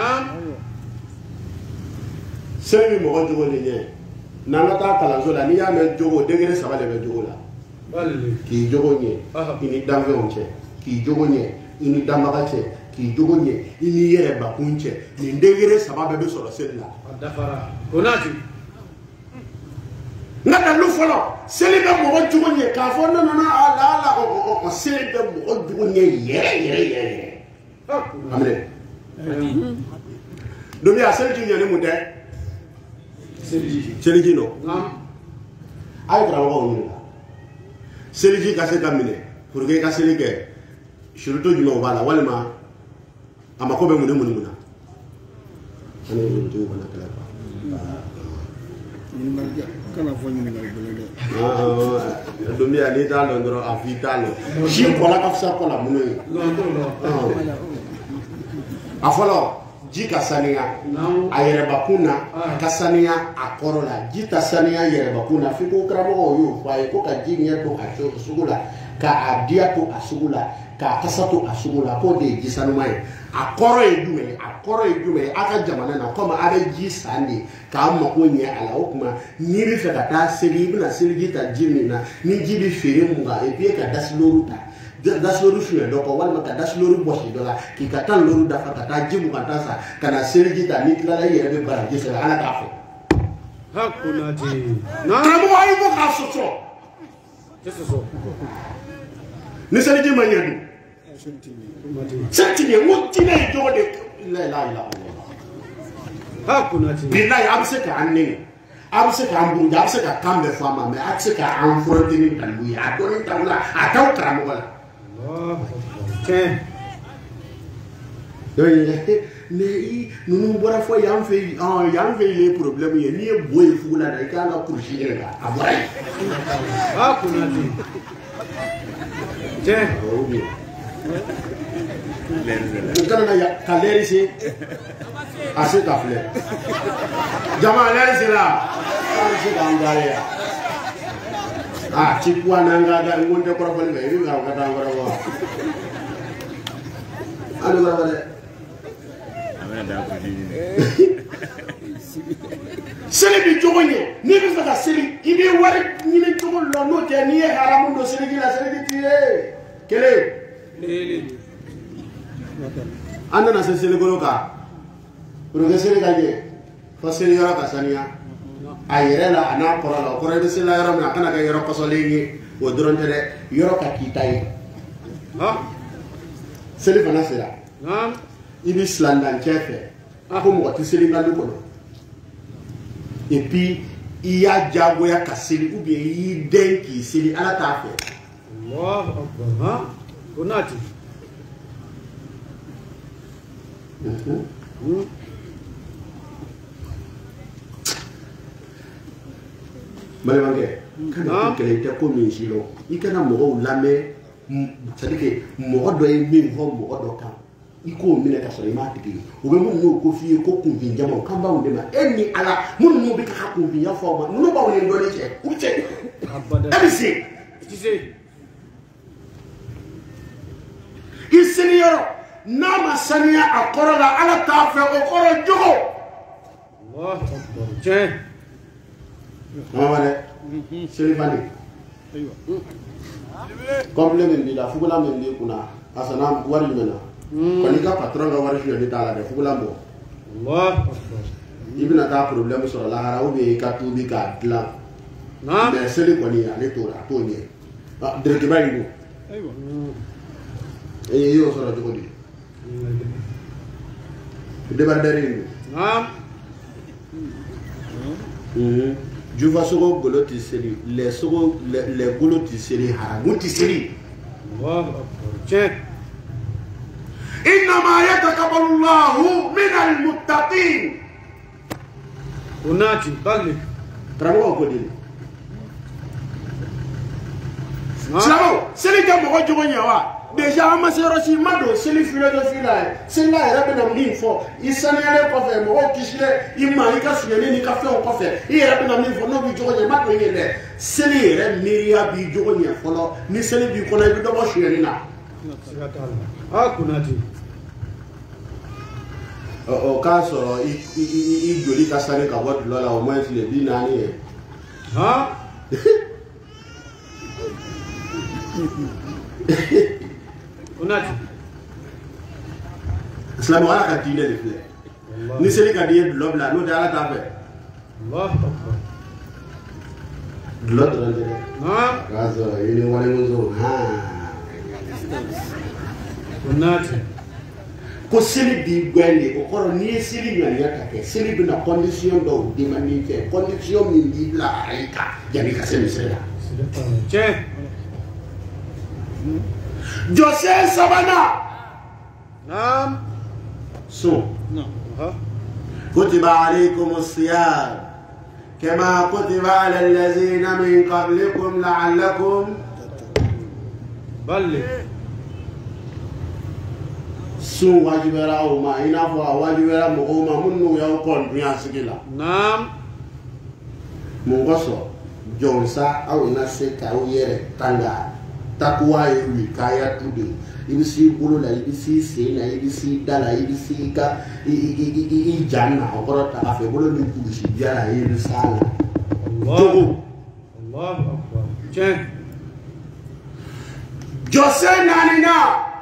Seli bi mɔgɔ jogo de ɲɛ n'an ka taa kalanso la n'i y'a mɛn jogo degere saba de bɛ jogo la k'i jogo ɲɛ i ni danfɛnw cɛ k'i jogo ɲɛ i ni danbaga cɛ k'i jogo ɲɛ i n'i yɛrɛ bakun cɛ nin degere saba bɛɛ bɛ sɔrɔ seli la. n ka dalilu fɔlɔ seli bɛ mɔgɔ jogo ɲɛ k'a fɔ non non non ala ala seli bɛ mɔgɔ jogo ɲɛ yɛrɛ yɛrɛ yɛrɛ aminɛ don bi a seli ti ɲɛ ni mun tɛ. Seliji no a ye karamɔgɔw ɲininka seliji ka se ka minɛ pour que i ka seli kɛ suruto jumɛnw b'a la walima a mako bɛ mun ni mun ni mun na ani ɲininkaliw fana kɛlɛ Ɲininkali kana fɔ ɲininkali gɛlɛn dɛ. don min n'i t'a dɔn dɔrɔn a f'i t'a dɔn si kɔla ka fisa kɔ la mun ye a fɔlɔ ji ka saniya a yɛrɛbakun na ka saniya a kɔrɔ la ji ta saniya yɛrɛbakun na f'i ko karamɔgɔw y'o fɔ a ye ko ka ji ɲɛ to a sugu la k'a diya to a sugu la k'a kasa to a sugu la k'o de ye ji sanuma ye a kɔrɔ ye jumɛn ye a kɔrɔ ye jumɛn ye a ka jamana na komi a bɛ ji san de k'a mako ɲɛ a la o tuma n'i bɛ fɛ ka taa seli i bɛna seliji ta ji min na ni ji bɛ feere mun kan et puis e ka dasiloru ta dasiloru suɲɛ dɔ kɔ walima ka dasiloru bɔsi dɔ la k'i ka taa loru dafa ka taa ji mun ka taa sa ka na seliji ta n'i tilala i yɛrɛ bɛ baraji sɔrɔ ala t'a fɛ. karamɔgɔ a ye bɔ k'a sɔsɔ ni seliji ma ɲɛ dun seli ti ɲɛ n ko diinɛ ye jogo de la ilaha illallah bilayi a bɛ se k'an nɛgɛ a bɛ se k'an buruja a bɛ se ka kan bɛɛ fɔ a ma mɛ a tɛ se k'an fɔrɔnte ni dalilu ye a dɔnni t'aw la a t'aw karamɔgɔ la. mɛ i ninnu bɔra fɔ yan fɛ yen yan fɛ yen ye problème ye n'i ye bo ye fugu la i kan ka kurusi yɛrɛ kan a bɔra yen. u kana na ka lɛri se a se ka filɛ jama lɛri se la a se k'an gare yan a ti kuwa n'an ka da n ko n tɛ kɔrɔfɔli fɛ i bɛ ka taa n kɔrɔfɔ an bɛ kɔrɔfɔ dɛ. seli bi jogo ɲɛ n'i bɛ fɛ ka seli i bɛ wari ɲini cogo la n'o tɛ n'i ye haramu don seliji la seliji t'i ye kelen. an nana se selikolo kan pour que seli ka ɲɛ fo seli yɔrɔ ka saniya a yɛrɛ la a n'a kɔrɔ la o kɔrɔ i bɛ seli la yɔrɔ min a kana kɛ yɔrɔ kɔsɔlen ye o dɔrɔn tɛ dɛ yɔrɔ ka k'i ta ye seli fana sera i bɛ silandancɛ fɛ ko mɔgɔ tɛ seli ngali kɔnɔ et puis i y'a jagoya ka seli ou bien i y'i den k'i seli ala t'a fɛ. Malangé kana kele te ko min silo ikana mo lame c'est-à-dire mo do e min ho mo do kan iko min ka so ma tigi o be mun no ko fi ko kun bin jamo kan ba wonde ma enni ala mun mo bi ka ko bin ya fo ma no ba wonde do ni che u che abada abisi tise isiniyo na masaniya akorola ala ta fe o koro jogo Allah akbar che Mawale, c'est vani. Komple men la fugula men li kuna asana wari mena. Kwani ka patron ga wari shi ta la de fugula mo. Allah. Ibna ta problem so la hara ubi ka tu bi ka tla. Na. Mais c'est le kwani ya le to la to ni. Ah de ke bari mo. Aywa. Eh yo so la to di. De bardari. Na. Mhm. Je vois ce que golo tiseri les sogo les golo tiseri haramu tiseri Allahu akbar tiens inma yataqabbalu Allahu min al-muttaqin unati balli tramo ko dili Slavo seli ka mo jogo nyawa déjà ma sero si mado seli philosophie la seli la era bena min fo isanele ko fe mo kisile imma ika sunyani ni ka fe o ko fe era bena min fo no bi jogo nya mado yele seli era miria bi jogo nya folo ni seli bi ko na bi do bo sunyani na ah kunati o o ka so i i i joli ka sare ka wot lola o mo le bi na ni ha Unati Islam wala ka dine le fle ni seli ka die blob la no dala ta fe Allah akbar blob rande na kazo yini wale munzo ha Unati ko seli bi gwende ko koro ni seli ngani yakake seli bi na condition do di mani fe condition min di la aika yani ka seli sela che Jose Sabana Naam So No Ha Kutiba alaykum as-siyam kama kutiba ala allazina min qablikum la'allakum Balli So wajibera o ma ina fo wajibera mo o ma munnu ya ko dunya sigila Naam Mo goso jonsa au ina se ka o yere tanga takuwa yewi kaya tude ibisi bulu la ibisi se na ibisi dala ibisi ka i i i i janna okoro ta afi bulu ni kushi jara yewi sala Allah Allah akbar che Jose nanina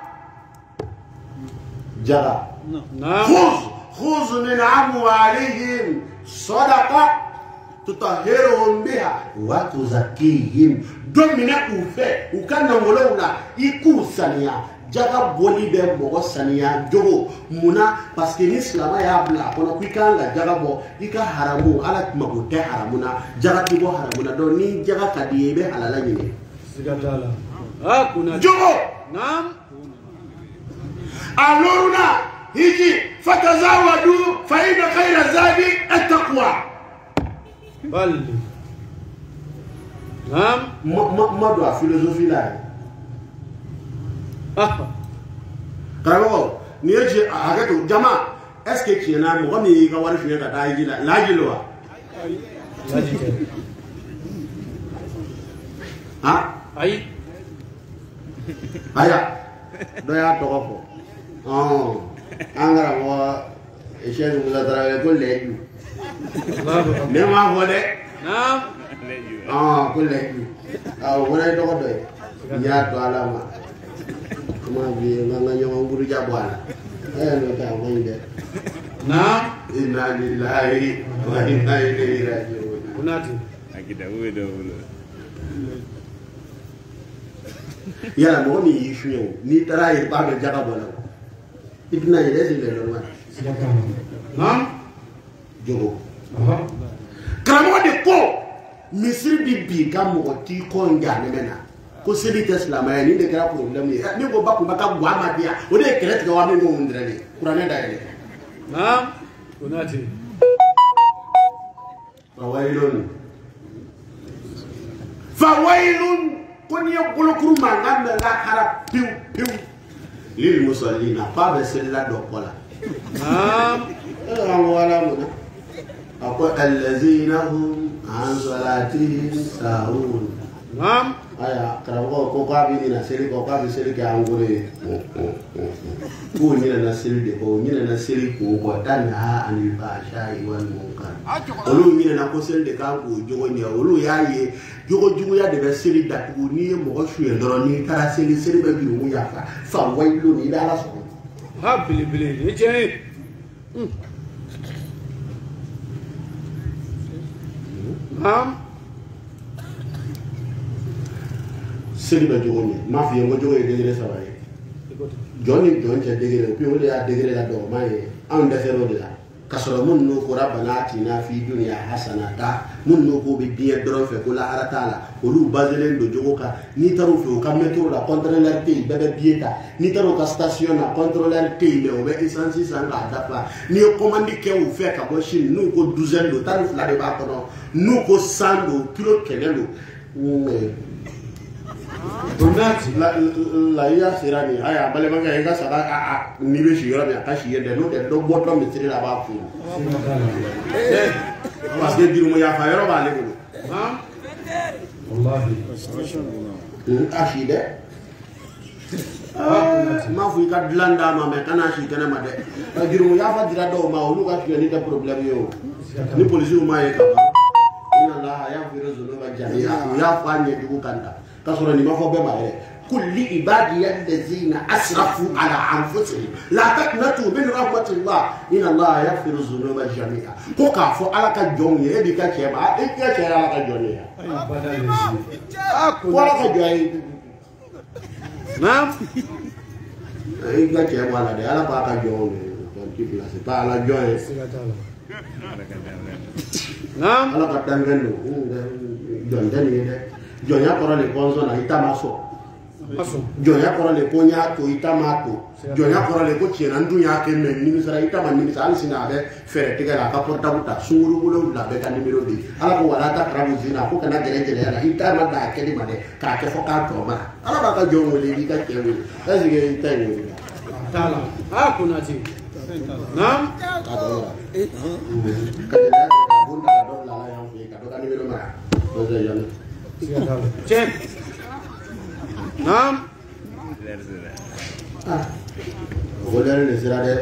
jara na khuz khuz min amwalihim sadaqa tutahhiruhum biha wa tuzakkihim domina ufe ukana ngolo una ikusania jaga boli be mogo sania jogo muna parce que l'islam ya bla kono kwikanga jaga bo ika haramu ala magote haramuna jaga tibo haramuna do ni jaga kadiebe halala nyine sigatala ah kuna jogo naam aloruna hiji fatazawadu fa inna khayra zadi at-taqwa Balli Naam ma do philosophie là ah Karo ni eje agato jama est-ce que tu na mo mi ga wari fiye ka dai gila laji lo laji ke ha ai aya do ya to ko oh angara mo eche ngula tra ko leju ne ma fode naam ah ko leju ah wona do ko doy ya to alama kuma bi nganga nyaw nguru jabwala eh no ta ngande naam inna lillahi wa inna ilaihi raji'un kunati akida wedo wala yala mo ni yishu ni tara yi ba do jaga bola ibna ile zile lo ma naam jogo Kramo de ko misiri bi bi ka mo ti ko ngane mena ko seli tɛ silamɛya ni de kɛra problème ye ni ko ba kun ba ka gwa madiya o de kɛlɛ tigɛ wa min ko mun dɛrɛ de kuranɛ da yɛlɛ naam kunati fawailun fawailun ko ni ye bolokuru mankan mɛn lahara piwu piwu lil musallina fa bɛ selila dɔ kɔ la naam an wala mun a ko allazina hum an salatihim sahun naam aya karamɔgɔ ko k'a bɛ ɲinɛ seli kɔ k'a bɛ seli kɛ an bolo ye k'o ɲinɛna seli de kɔ o ɲinɛna seli kun kɔ tanha anil fahsha'i wal munkar olu ɲinɛna ko seli de kan k'o jogo ɲɛ olu y'a ye jogo juguya de bɛ seli datugu n'i ye mɔgɔ suyɛ dɔrɔn n'i taara seli seli bɛ jurumu yafa fa wayilu i bɛ ala sɔrɔ ha belebele ni tiɲɛ ye naam seli bɛ jogo ɲɛ m'a f'i ye n ko jogo ye degré saba ye jɔn ni jɔn cɛ degré puis o de y'a degré la dɔgɔman ye anw dɛsɛra o de la ka sɔrɔ minnu n'o ko rabbana atina fi dunya hasanata minnu n'o ko bɛ diɲɛ dɔrɔn fɛ ko lahara t'a la olu baselen don jogo kan n'i taara o fɛ u ka métro la contrôleur tɛ yen bɛɛ bɛ billet ta n'i taara o ka station na contrôleur tɛ yen mais o bɛ essence san k'a dafa n'i ye commande kɛ u fɛ ka bɔ Chine n'u ko douzaine don tari fila de b'a kɔnɔ n'u ko cent don kilo kɛmɛ don kunati la la iya sera ni aya balimakɛ i ka saga n'i bɛ si yɔrɔ min a ka si yen dɛ n'o tɛ dɔ bɔtɔ misiri la a b'a fo parce que jurumuyafa yɔrɔ b'ale bolo naam wallahi a si dɛ n m'a fɔ i ka dilan d'a ma mɛ kana si kɛnɛ ma dɛ jurumuyafa dira dɔw ma olu ka suyɛnni tɛ problème ye o ni polisiw m'a ye ka ban inna allaha yaghfiru dhunuba jami'a u y'a fɔ a ɲɛjugu kan ta k'a sɔrɔ nin ma fɔ bɛɛ ma yɛrɛ kulli ibadiya allazina asrafu ala anfusihim la taqnatu min rahmatillah inna allaha yaghfiru dhunuba jami'a ko k'a fɔ ala ka jɔnw ye e b'i ka cɛ ma e ka cɛ ala ka jɔn ye ko ala ka jɔn ye naam i ka cɛ bɔ a la dɛ ala b'a ka jɔnw ye donc tu place pas ala jɔn ye naam ala ka danfɛn don jɔn tɛ nin ye dɛ jɔnya kɔrɔ de kɔnsɔn na i ta ma sɔn jɔnya kɔrɔ de ko n y'a to i ta ma to jɔnya kɔrɔ de ko tiɲɛna n dun y'a kɛ mɛ nimisara i ta ma nimisa hali sini a bɛ fɛɛrɛ tigɛ la a ka portable ta sunkuru wolonwula bɛɛ ka numéro de ala ko wala ta karamu zina ko kana gɛrɛ gɛlɛya la i ta ma da a kɛli ma dɛ k'a kɛ fɔ k'a tɔ mara ala b'a ka jɔn wele i b'i ka cɛ wele est ce que i ta in wele la t'a la ha kunati naam k'a dɔ la ka gɛlɛya kɛ ka bon ta ka dɔ bila ala y'an fɛ yen ka dɔ ka numéro mara o tɛ yanni cɛ naam o lɛri de sera dɛ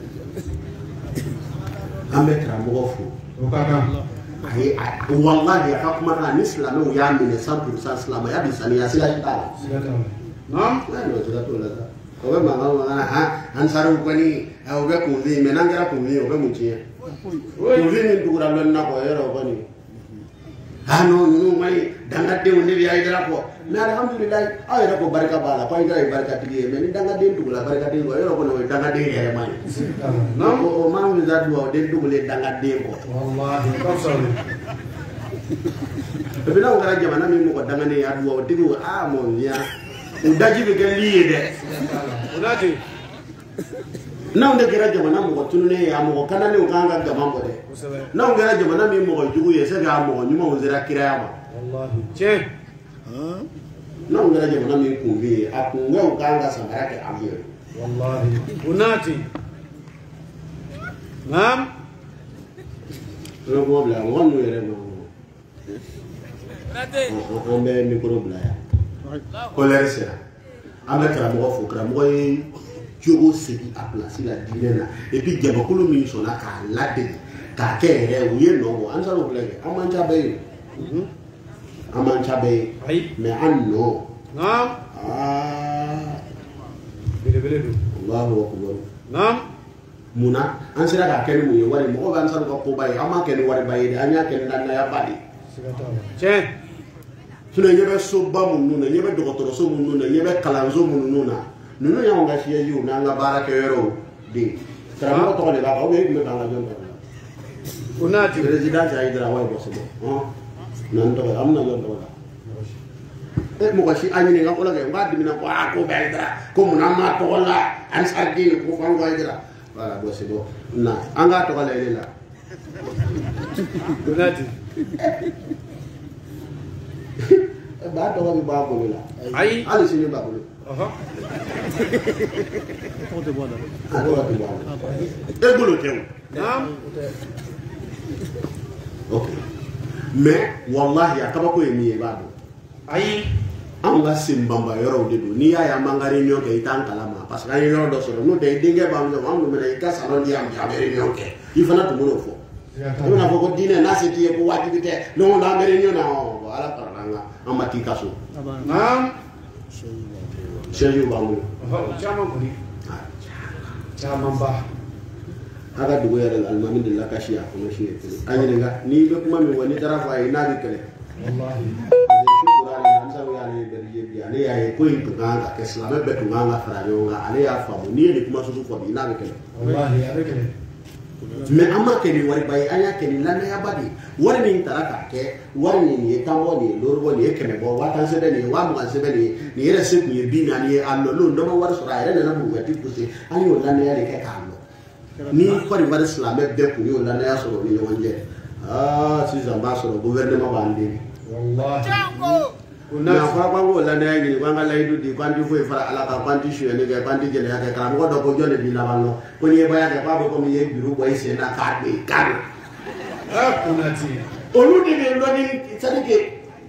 an bɛ karamɔgɔ fo o ka kan a ye walahi a ka kuma kan ni silamɛw y'a minɛ cent pour cent silamɛya bi saniya sira t'a la naam sira t'o la sa o bɛ mankan mankan na han ansariw kɔni o bɛ kunfin mɛ n'an kɛra kunfin o bɛ mun tiɲɛ kunfin min tugura dɔɔnin na kɔ yɔrɔ o kɔni ah non ninnu man ɲi dangadenw ne bɛ Hayidara kɔ mais alhamdulilayi aw yɛrɛ ko barika b'a la ko Hayidara ye barikatigi ye mais ni dangaden tugula barikaden kɔ yɔrɔ kɔni o ye dangaden yɛrɛ man ye o maa min bɛ dugawu den tugulen dangaden kɔ wallahi kafsari et puis n'aw kɛra jamana min mɔgɔ dangaden ye a dugawutigiw ah mon vieux o daji bɛ kɛ li ye dɛ kunati n'anw de kɛra jamana mɔgɔ tununnen ye a mɔgɔ kananenw kan ka gama bɔ dɛ n'anw kɛra jamana min mɔgɔ jugu ye c'est que a mɔgɔ ɲumanw sera kiraya ma wallahi cɛ n'anw kɛra jamana min kunfin ye a kunfɛnw kan ka samara kɛ an ye wallahi kunati naam an bɛ kuma bila mɔgɔ ninnu yɛrɛ ma an bɛ micro bila yan kolɛri sera an bɛ karamɔgɔ fo karamɔgɔ ye jogo segin a place la diinɛ na et puis jamakulu min sɔnna k'a ladege k'a kɛ yɛrɛ u ye nɔ bɔ an taara o filɛ kɛ an man ca bɛɛ ye an man ca bɛɛ ye mais an nɔ naam aa belebele don Allahu akbar naam munna an sera k'a kɛ ni mun ye wari mɔgɔw b'an sara ka koba ye an m'a kɛ ni wariba ye dɛ an y'a kɛ ni danayaba de cɛ sinon ɲɛ bɛ soba minnu na ɲɛ bɛ dɔgɔtɔrɔso minnu na ɲɛ bɛ kalanso minnu na ninnu y'anw ka sièges n'an ka baarakɛyɔrɔw de karamɔgɔ tɔgɔ de b'a kan ou bien e tun bɛ k'an ka jɔn tɔgɔ la kunati président Hayidara wa bɔ sɛbɛn hɔn n'an tɔgɔ an bɛna jɔn tɔgɔ la e mo ko si anyi nga ko la ke ngadi mina ko a ko bedra ko munama to wala an sardi ko ko ngo idra wala do se do na anga to wala lela Kunati. ba to wa ba ko la Ai. ali sini ba ko Aha. On te voit là. ado wa ba e golo tew Naam. ok mais wallahi akaba ko yemi e ba do Ai. an ka simbamba yɔrɔw de don n'i y'a ye an b'an ka réunion kɛ i t'an kalama parce que an ye yɔrɔ dɔ sɔrɔ n'o tɛ i denkɛ b'an fɛ an minɛ i ka salon di yan bi an bɛ réunion kɛ i fana tun b'o fɔ i bɛna fɔ ko diinɛ n'a se t'i ye ko wajibi tɛ non an bɛ réunion na ɔ ala farala an kan an ma t'i ka so Naam. chaise b'an bolo Aha. Caman kɔni. Caman ba. a ka dugu yɛrɛ la alimami de la ka si a kɔnɔ si ye kelen an ɲininka n'i bɛ kuma min fɔ n'i taara fɔ a ye n'a bɛ kɛlɛ Wallahi. ale y'a ye ko in tun kan ka kɛ silamɛ bɛɛ tun kan ka fara ɲɔgɔn kan ale y'a faamu n'i ye nin kuma sugu fɔ bi n'a bɛ kɛlɛ Wallahi a bɛ kɛlɛ. mais an ma kɛ ni wariba ye an y'a kɛ ni lamɛnyaba de ye wari min taara k'a kɛ wari nin nin ye tan bɔ nin ye lori bɔ nin ye kɛmɛ bɔ waa tan sɛbɛn nin ye waa mugan sɛbɛn nin ye nin yɛrɛ se tun ye bi naani ye a nɔlen dɔ ma wari sɔrɔ a yɛrɛ nana burubɛti poussé an y'o lamɛnya de kɛ k'a nɔ ni Côte d'Ivoire silamɛ bɛɛ kun y'o lamɛnya sɔrɔ ni ɲɔgɔn cɛ aa sisan b'a sɔrɔ gouvernement b'an deli Wallahi. mais a fɔra k'an k'o lamɛnya ɲini k'an ka layidu di k'an ti foyi fara ala kan k'an ti suyɛni kɛ k'an ti jɛnɛya kɛ karamɔgɔ dɔ ko jɔn de b'i laban nɔ ko n'i ye baya kɛ k'a bɛ komi i ye juru bɔ i sen na k'a don i kan na Ah, Kunati. olu de bɛ lɔnni c'est-à-dire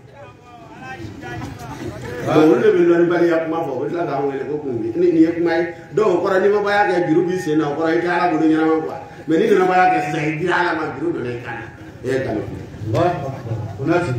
que olu de bɛ lɔnni baliya kuma fɔ o bɛ tila k'an wele ko kun bi nin ye kuma ye dɔw o kɔrɔ n'i ma baya kɛ juru b'i sen na o kɔrɔ i tɛ ala bolo ɲɛnama quoi mais n'i nana baya kɛ sisan i dira ala ma juru donna i kan na e ye nkalon tigɛ Allahu Akbar. Kunati.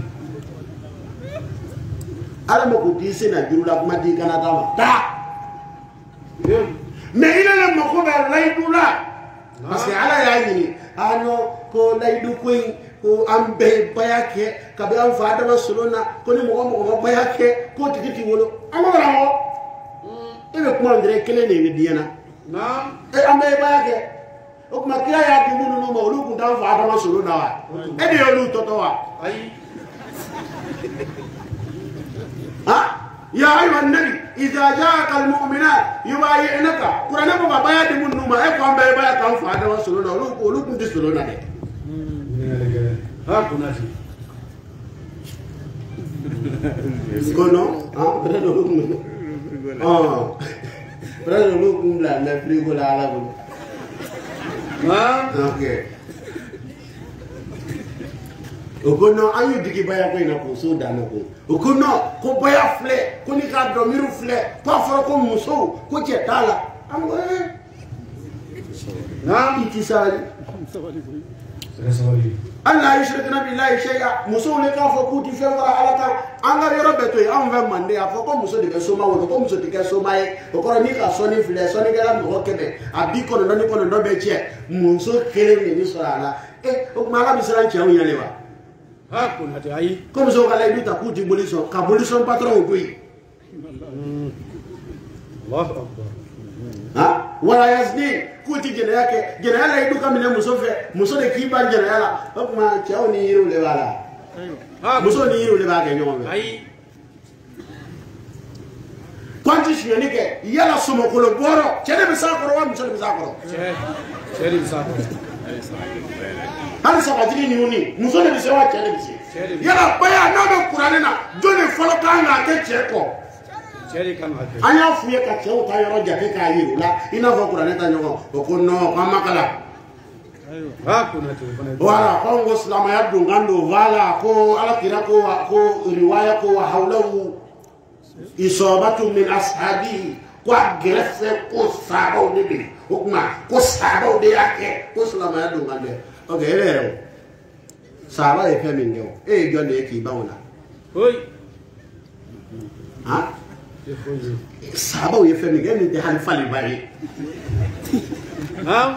ala ma ko k'i sen na juru la kuma di kana d'a ma taa Yo. mais i ne mako bɛ layidu la parce que ala y'a ɲini a nɔ ko layidu ko in ko an bɛɛ ye baya kɛ kabi an fa adama solon na ko ni mɔgɔ mɔgɔ ma baya kɛ k'o tigi t'i wolo an ko karamɔgɔ e bɛ kuma dɔrɔn kelen de bɛ diɲɛ na Naam. e an bɛɛ ye baya kɛ o tuma kira y'a di minnu ma olu tun t'an fa adama solon na wa e de y'olu tɔtɔ wa Ai. ha ya ayyuha nabi idza jaaka almu'minat yubayi'naka kuranɛ ko ka baya di minnu ma e ko an bɛɛ ye baya k'an fa adama solon na olu olu tun tɛ solon na dɛ Ah, Kunati. kono ah peut-être olu kun ah peut-être olu kun bila mɛ frigo la ala bolo Naam. ok o ko non an y'u digi baya ko in na k'o so dan ko o ko non ko baya filɛ ko ni k'a dɔn miiri filɛ k'a fɔra ko musow ko cɛ t'a la an ko ee Naam. i ti sabali Saya sabali. ala yushrikuna billahi shay'a musow ne k'a fɔ k'u ti fɛn fara ala kan an ka yɔrɔ bɛɛ to yen anw fɛ mande a fɔ ko muso de bɛ soma wolo ko muso tɛ kɛ soma ye o kɔrɔ ni ka sɔnni filɛ sɔnnikɛla mɔgɔ kɛmɛ a bi kɔnɔntɔn ni kɔnɔntɔn bɛ cɛ muso kelen de bi sɔrɔ a la e o tuma ala bɛ siran cɛw ɲɛ de wa Ah, Kunati. Ai. ko musow ka layidu ta k'u ti boli sɔn ka boli sɔn patron ko yen Allahu Akbar. ha wala yasni k'u ti jɛnɛya kɛ jɛnɛya layidu ka minɛ muso fɛ muso de k'i ban jɛnɛya la o tuma cɛw ni yiriw de b'a la Ah, muso ni yiriw de b'a kɛ ɲɔgɔn fɛ Ai. kwanti suyɛni kɛ yala sɔmɔkolo bɔrɔ cɛ de bɛ s'a kɔrɔ wa muso de bɛ s'a kɔrɔ Cɛ. Cɛ de bɛ s'a kɔrɔ. hali sabatigi ɲinuni muso de bɛ se wa cɛ de bɛ se Cɛ de bɛ se. yala baya n'a bɛ kuranɛ na jɔn de fɔlɔ kan k'a kɛ cɛ kɔ Cɛ de kan ka kɛ. an y'a f'u ye ka cɛw ta yɔrɔ jate k'a yiri u la i n'a fɔ kuranɛ ta ɲɔgɔn o ko non k'an ma kalan Ah, Kunati. o fana ye- wala k'anw ko silamɛya don kan don wala ko alakira ko ko riwaya ko wa hawlahu isabatu min ashabi ko a gɛrɛfɛ ko sahabaw de bɛ yen o tuma ko sahabaw de y'a kɛ ko silamɛya don kan dɛ ok e yɛrɛ o sahaba ye fɛn min kɛ o e ye jɔn de ye k'i ban o la Oi. han Tɛ foyi ye. sahabaw ye fɛn min kɛ e min tɛ hali faliba ye Naam.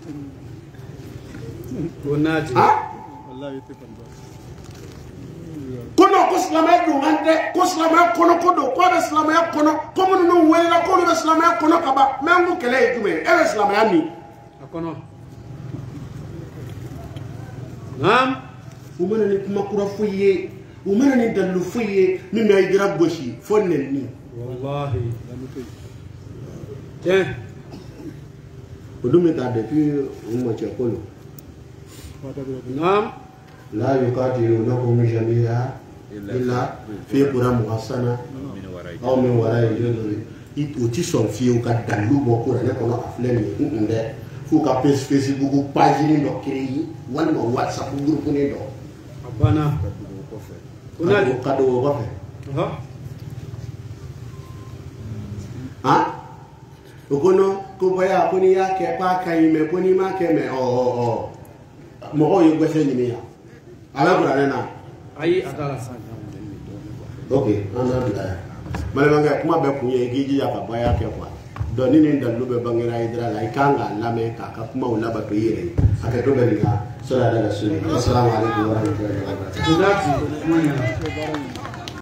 Kunati. han Wallahi te pan ko non ko silamɛya don kan tɛ ko silamɛya kɔnɔ ko don ko a bɛ silamɛya kɔnɔ ko minnu welela k'olu bɛ silamɛya kɔnɔ ka ban mɛ n ko kɛlɛ ye jumɛn ye e bɛ silamɛya min A kɔnɔ. Naam. u mana ni kuma kura foyi ye ومن ندلو فيه مما يجرب بشي فنني والله تين ودوم يتعدى في أمة يقولوا نعم لا يقاتلونكم جميعا إلا في قرى محصنة أو من وراء جدر يتصل فيه وكدلو بقول أنا كنا أفلامي إنده فوق بيس فيسبوك باجين دو كري ولا واتساب جروب كني دو أبانا كنادي كادو وقفه ها ها ukono kubaya kuni yake paka ime kuni make me o o o mo yo gwese ni ya ala kura na ayi atala okay ana bila male manga kuma be kunye giji ya baba yake kwa do nini ndalube bangira idra la ikanga lame kaka kuma ulaba to yire akatoga ni sala dala sunni assalamu alaikum wa rahmatullahi wa barakatuh.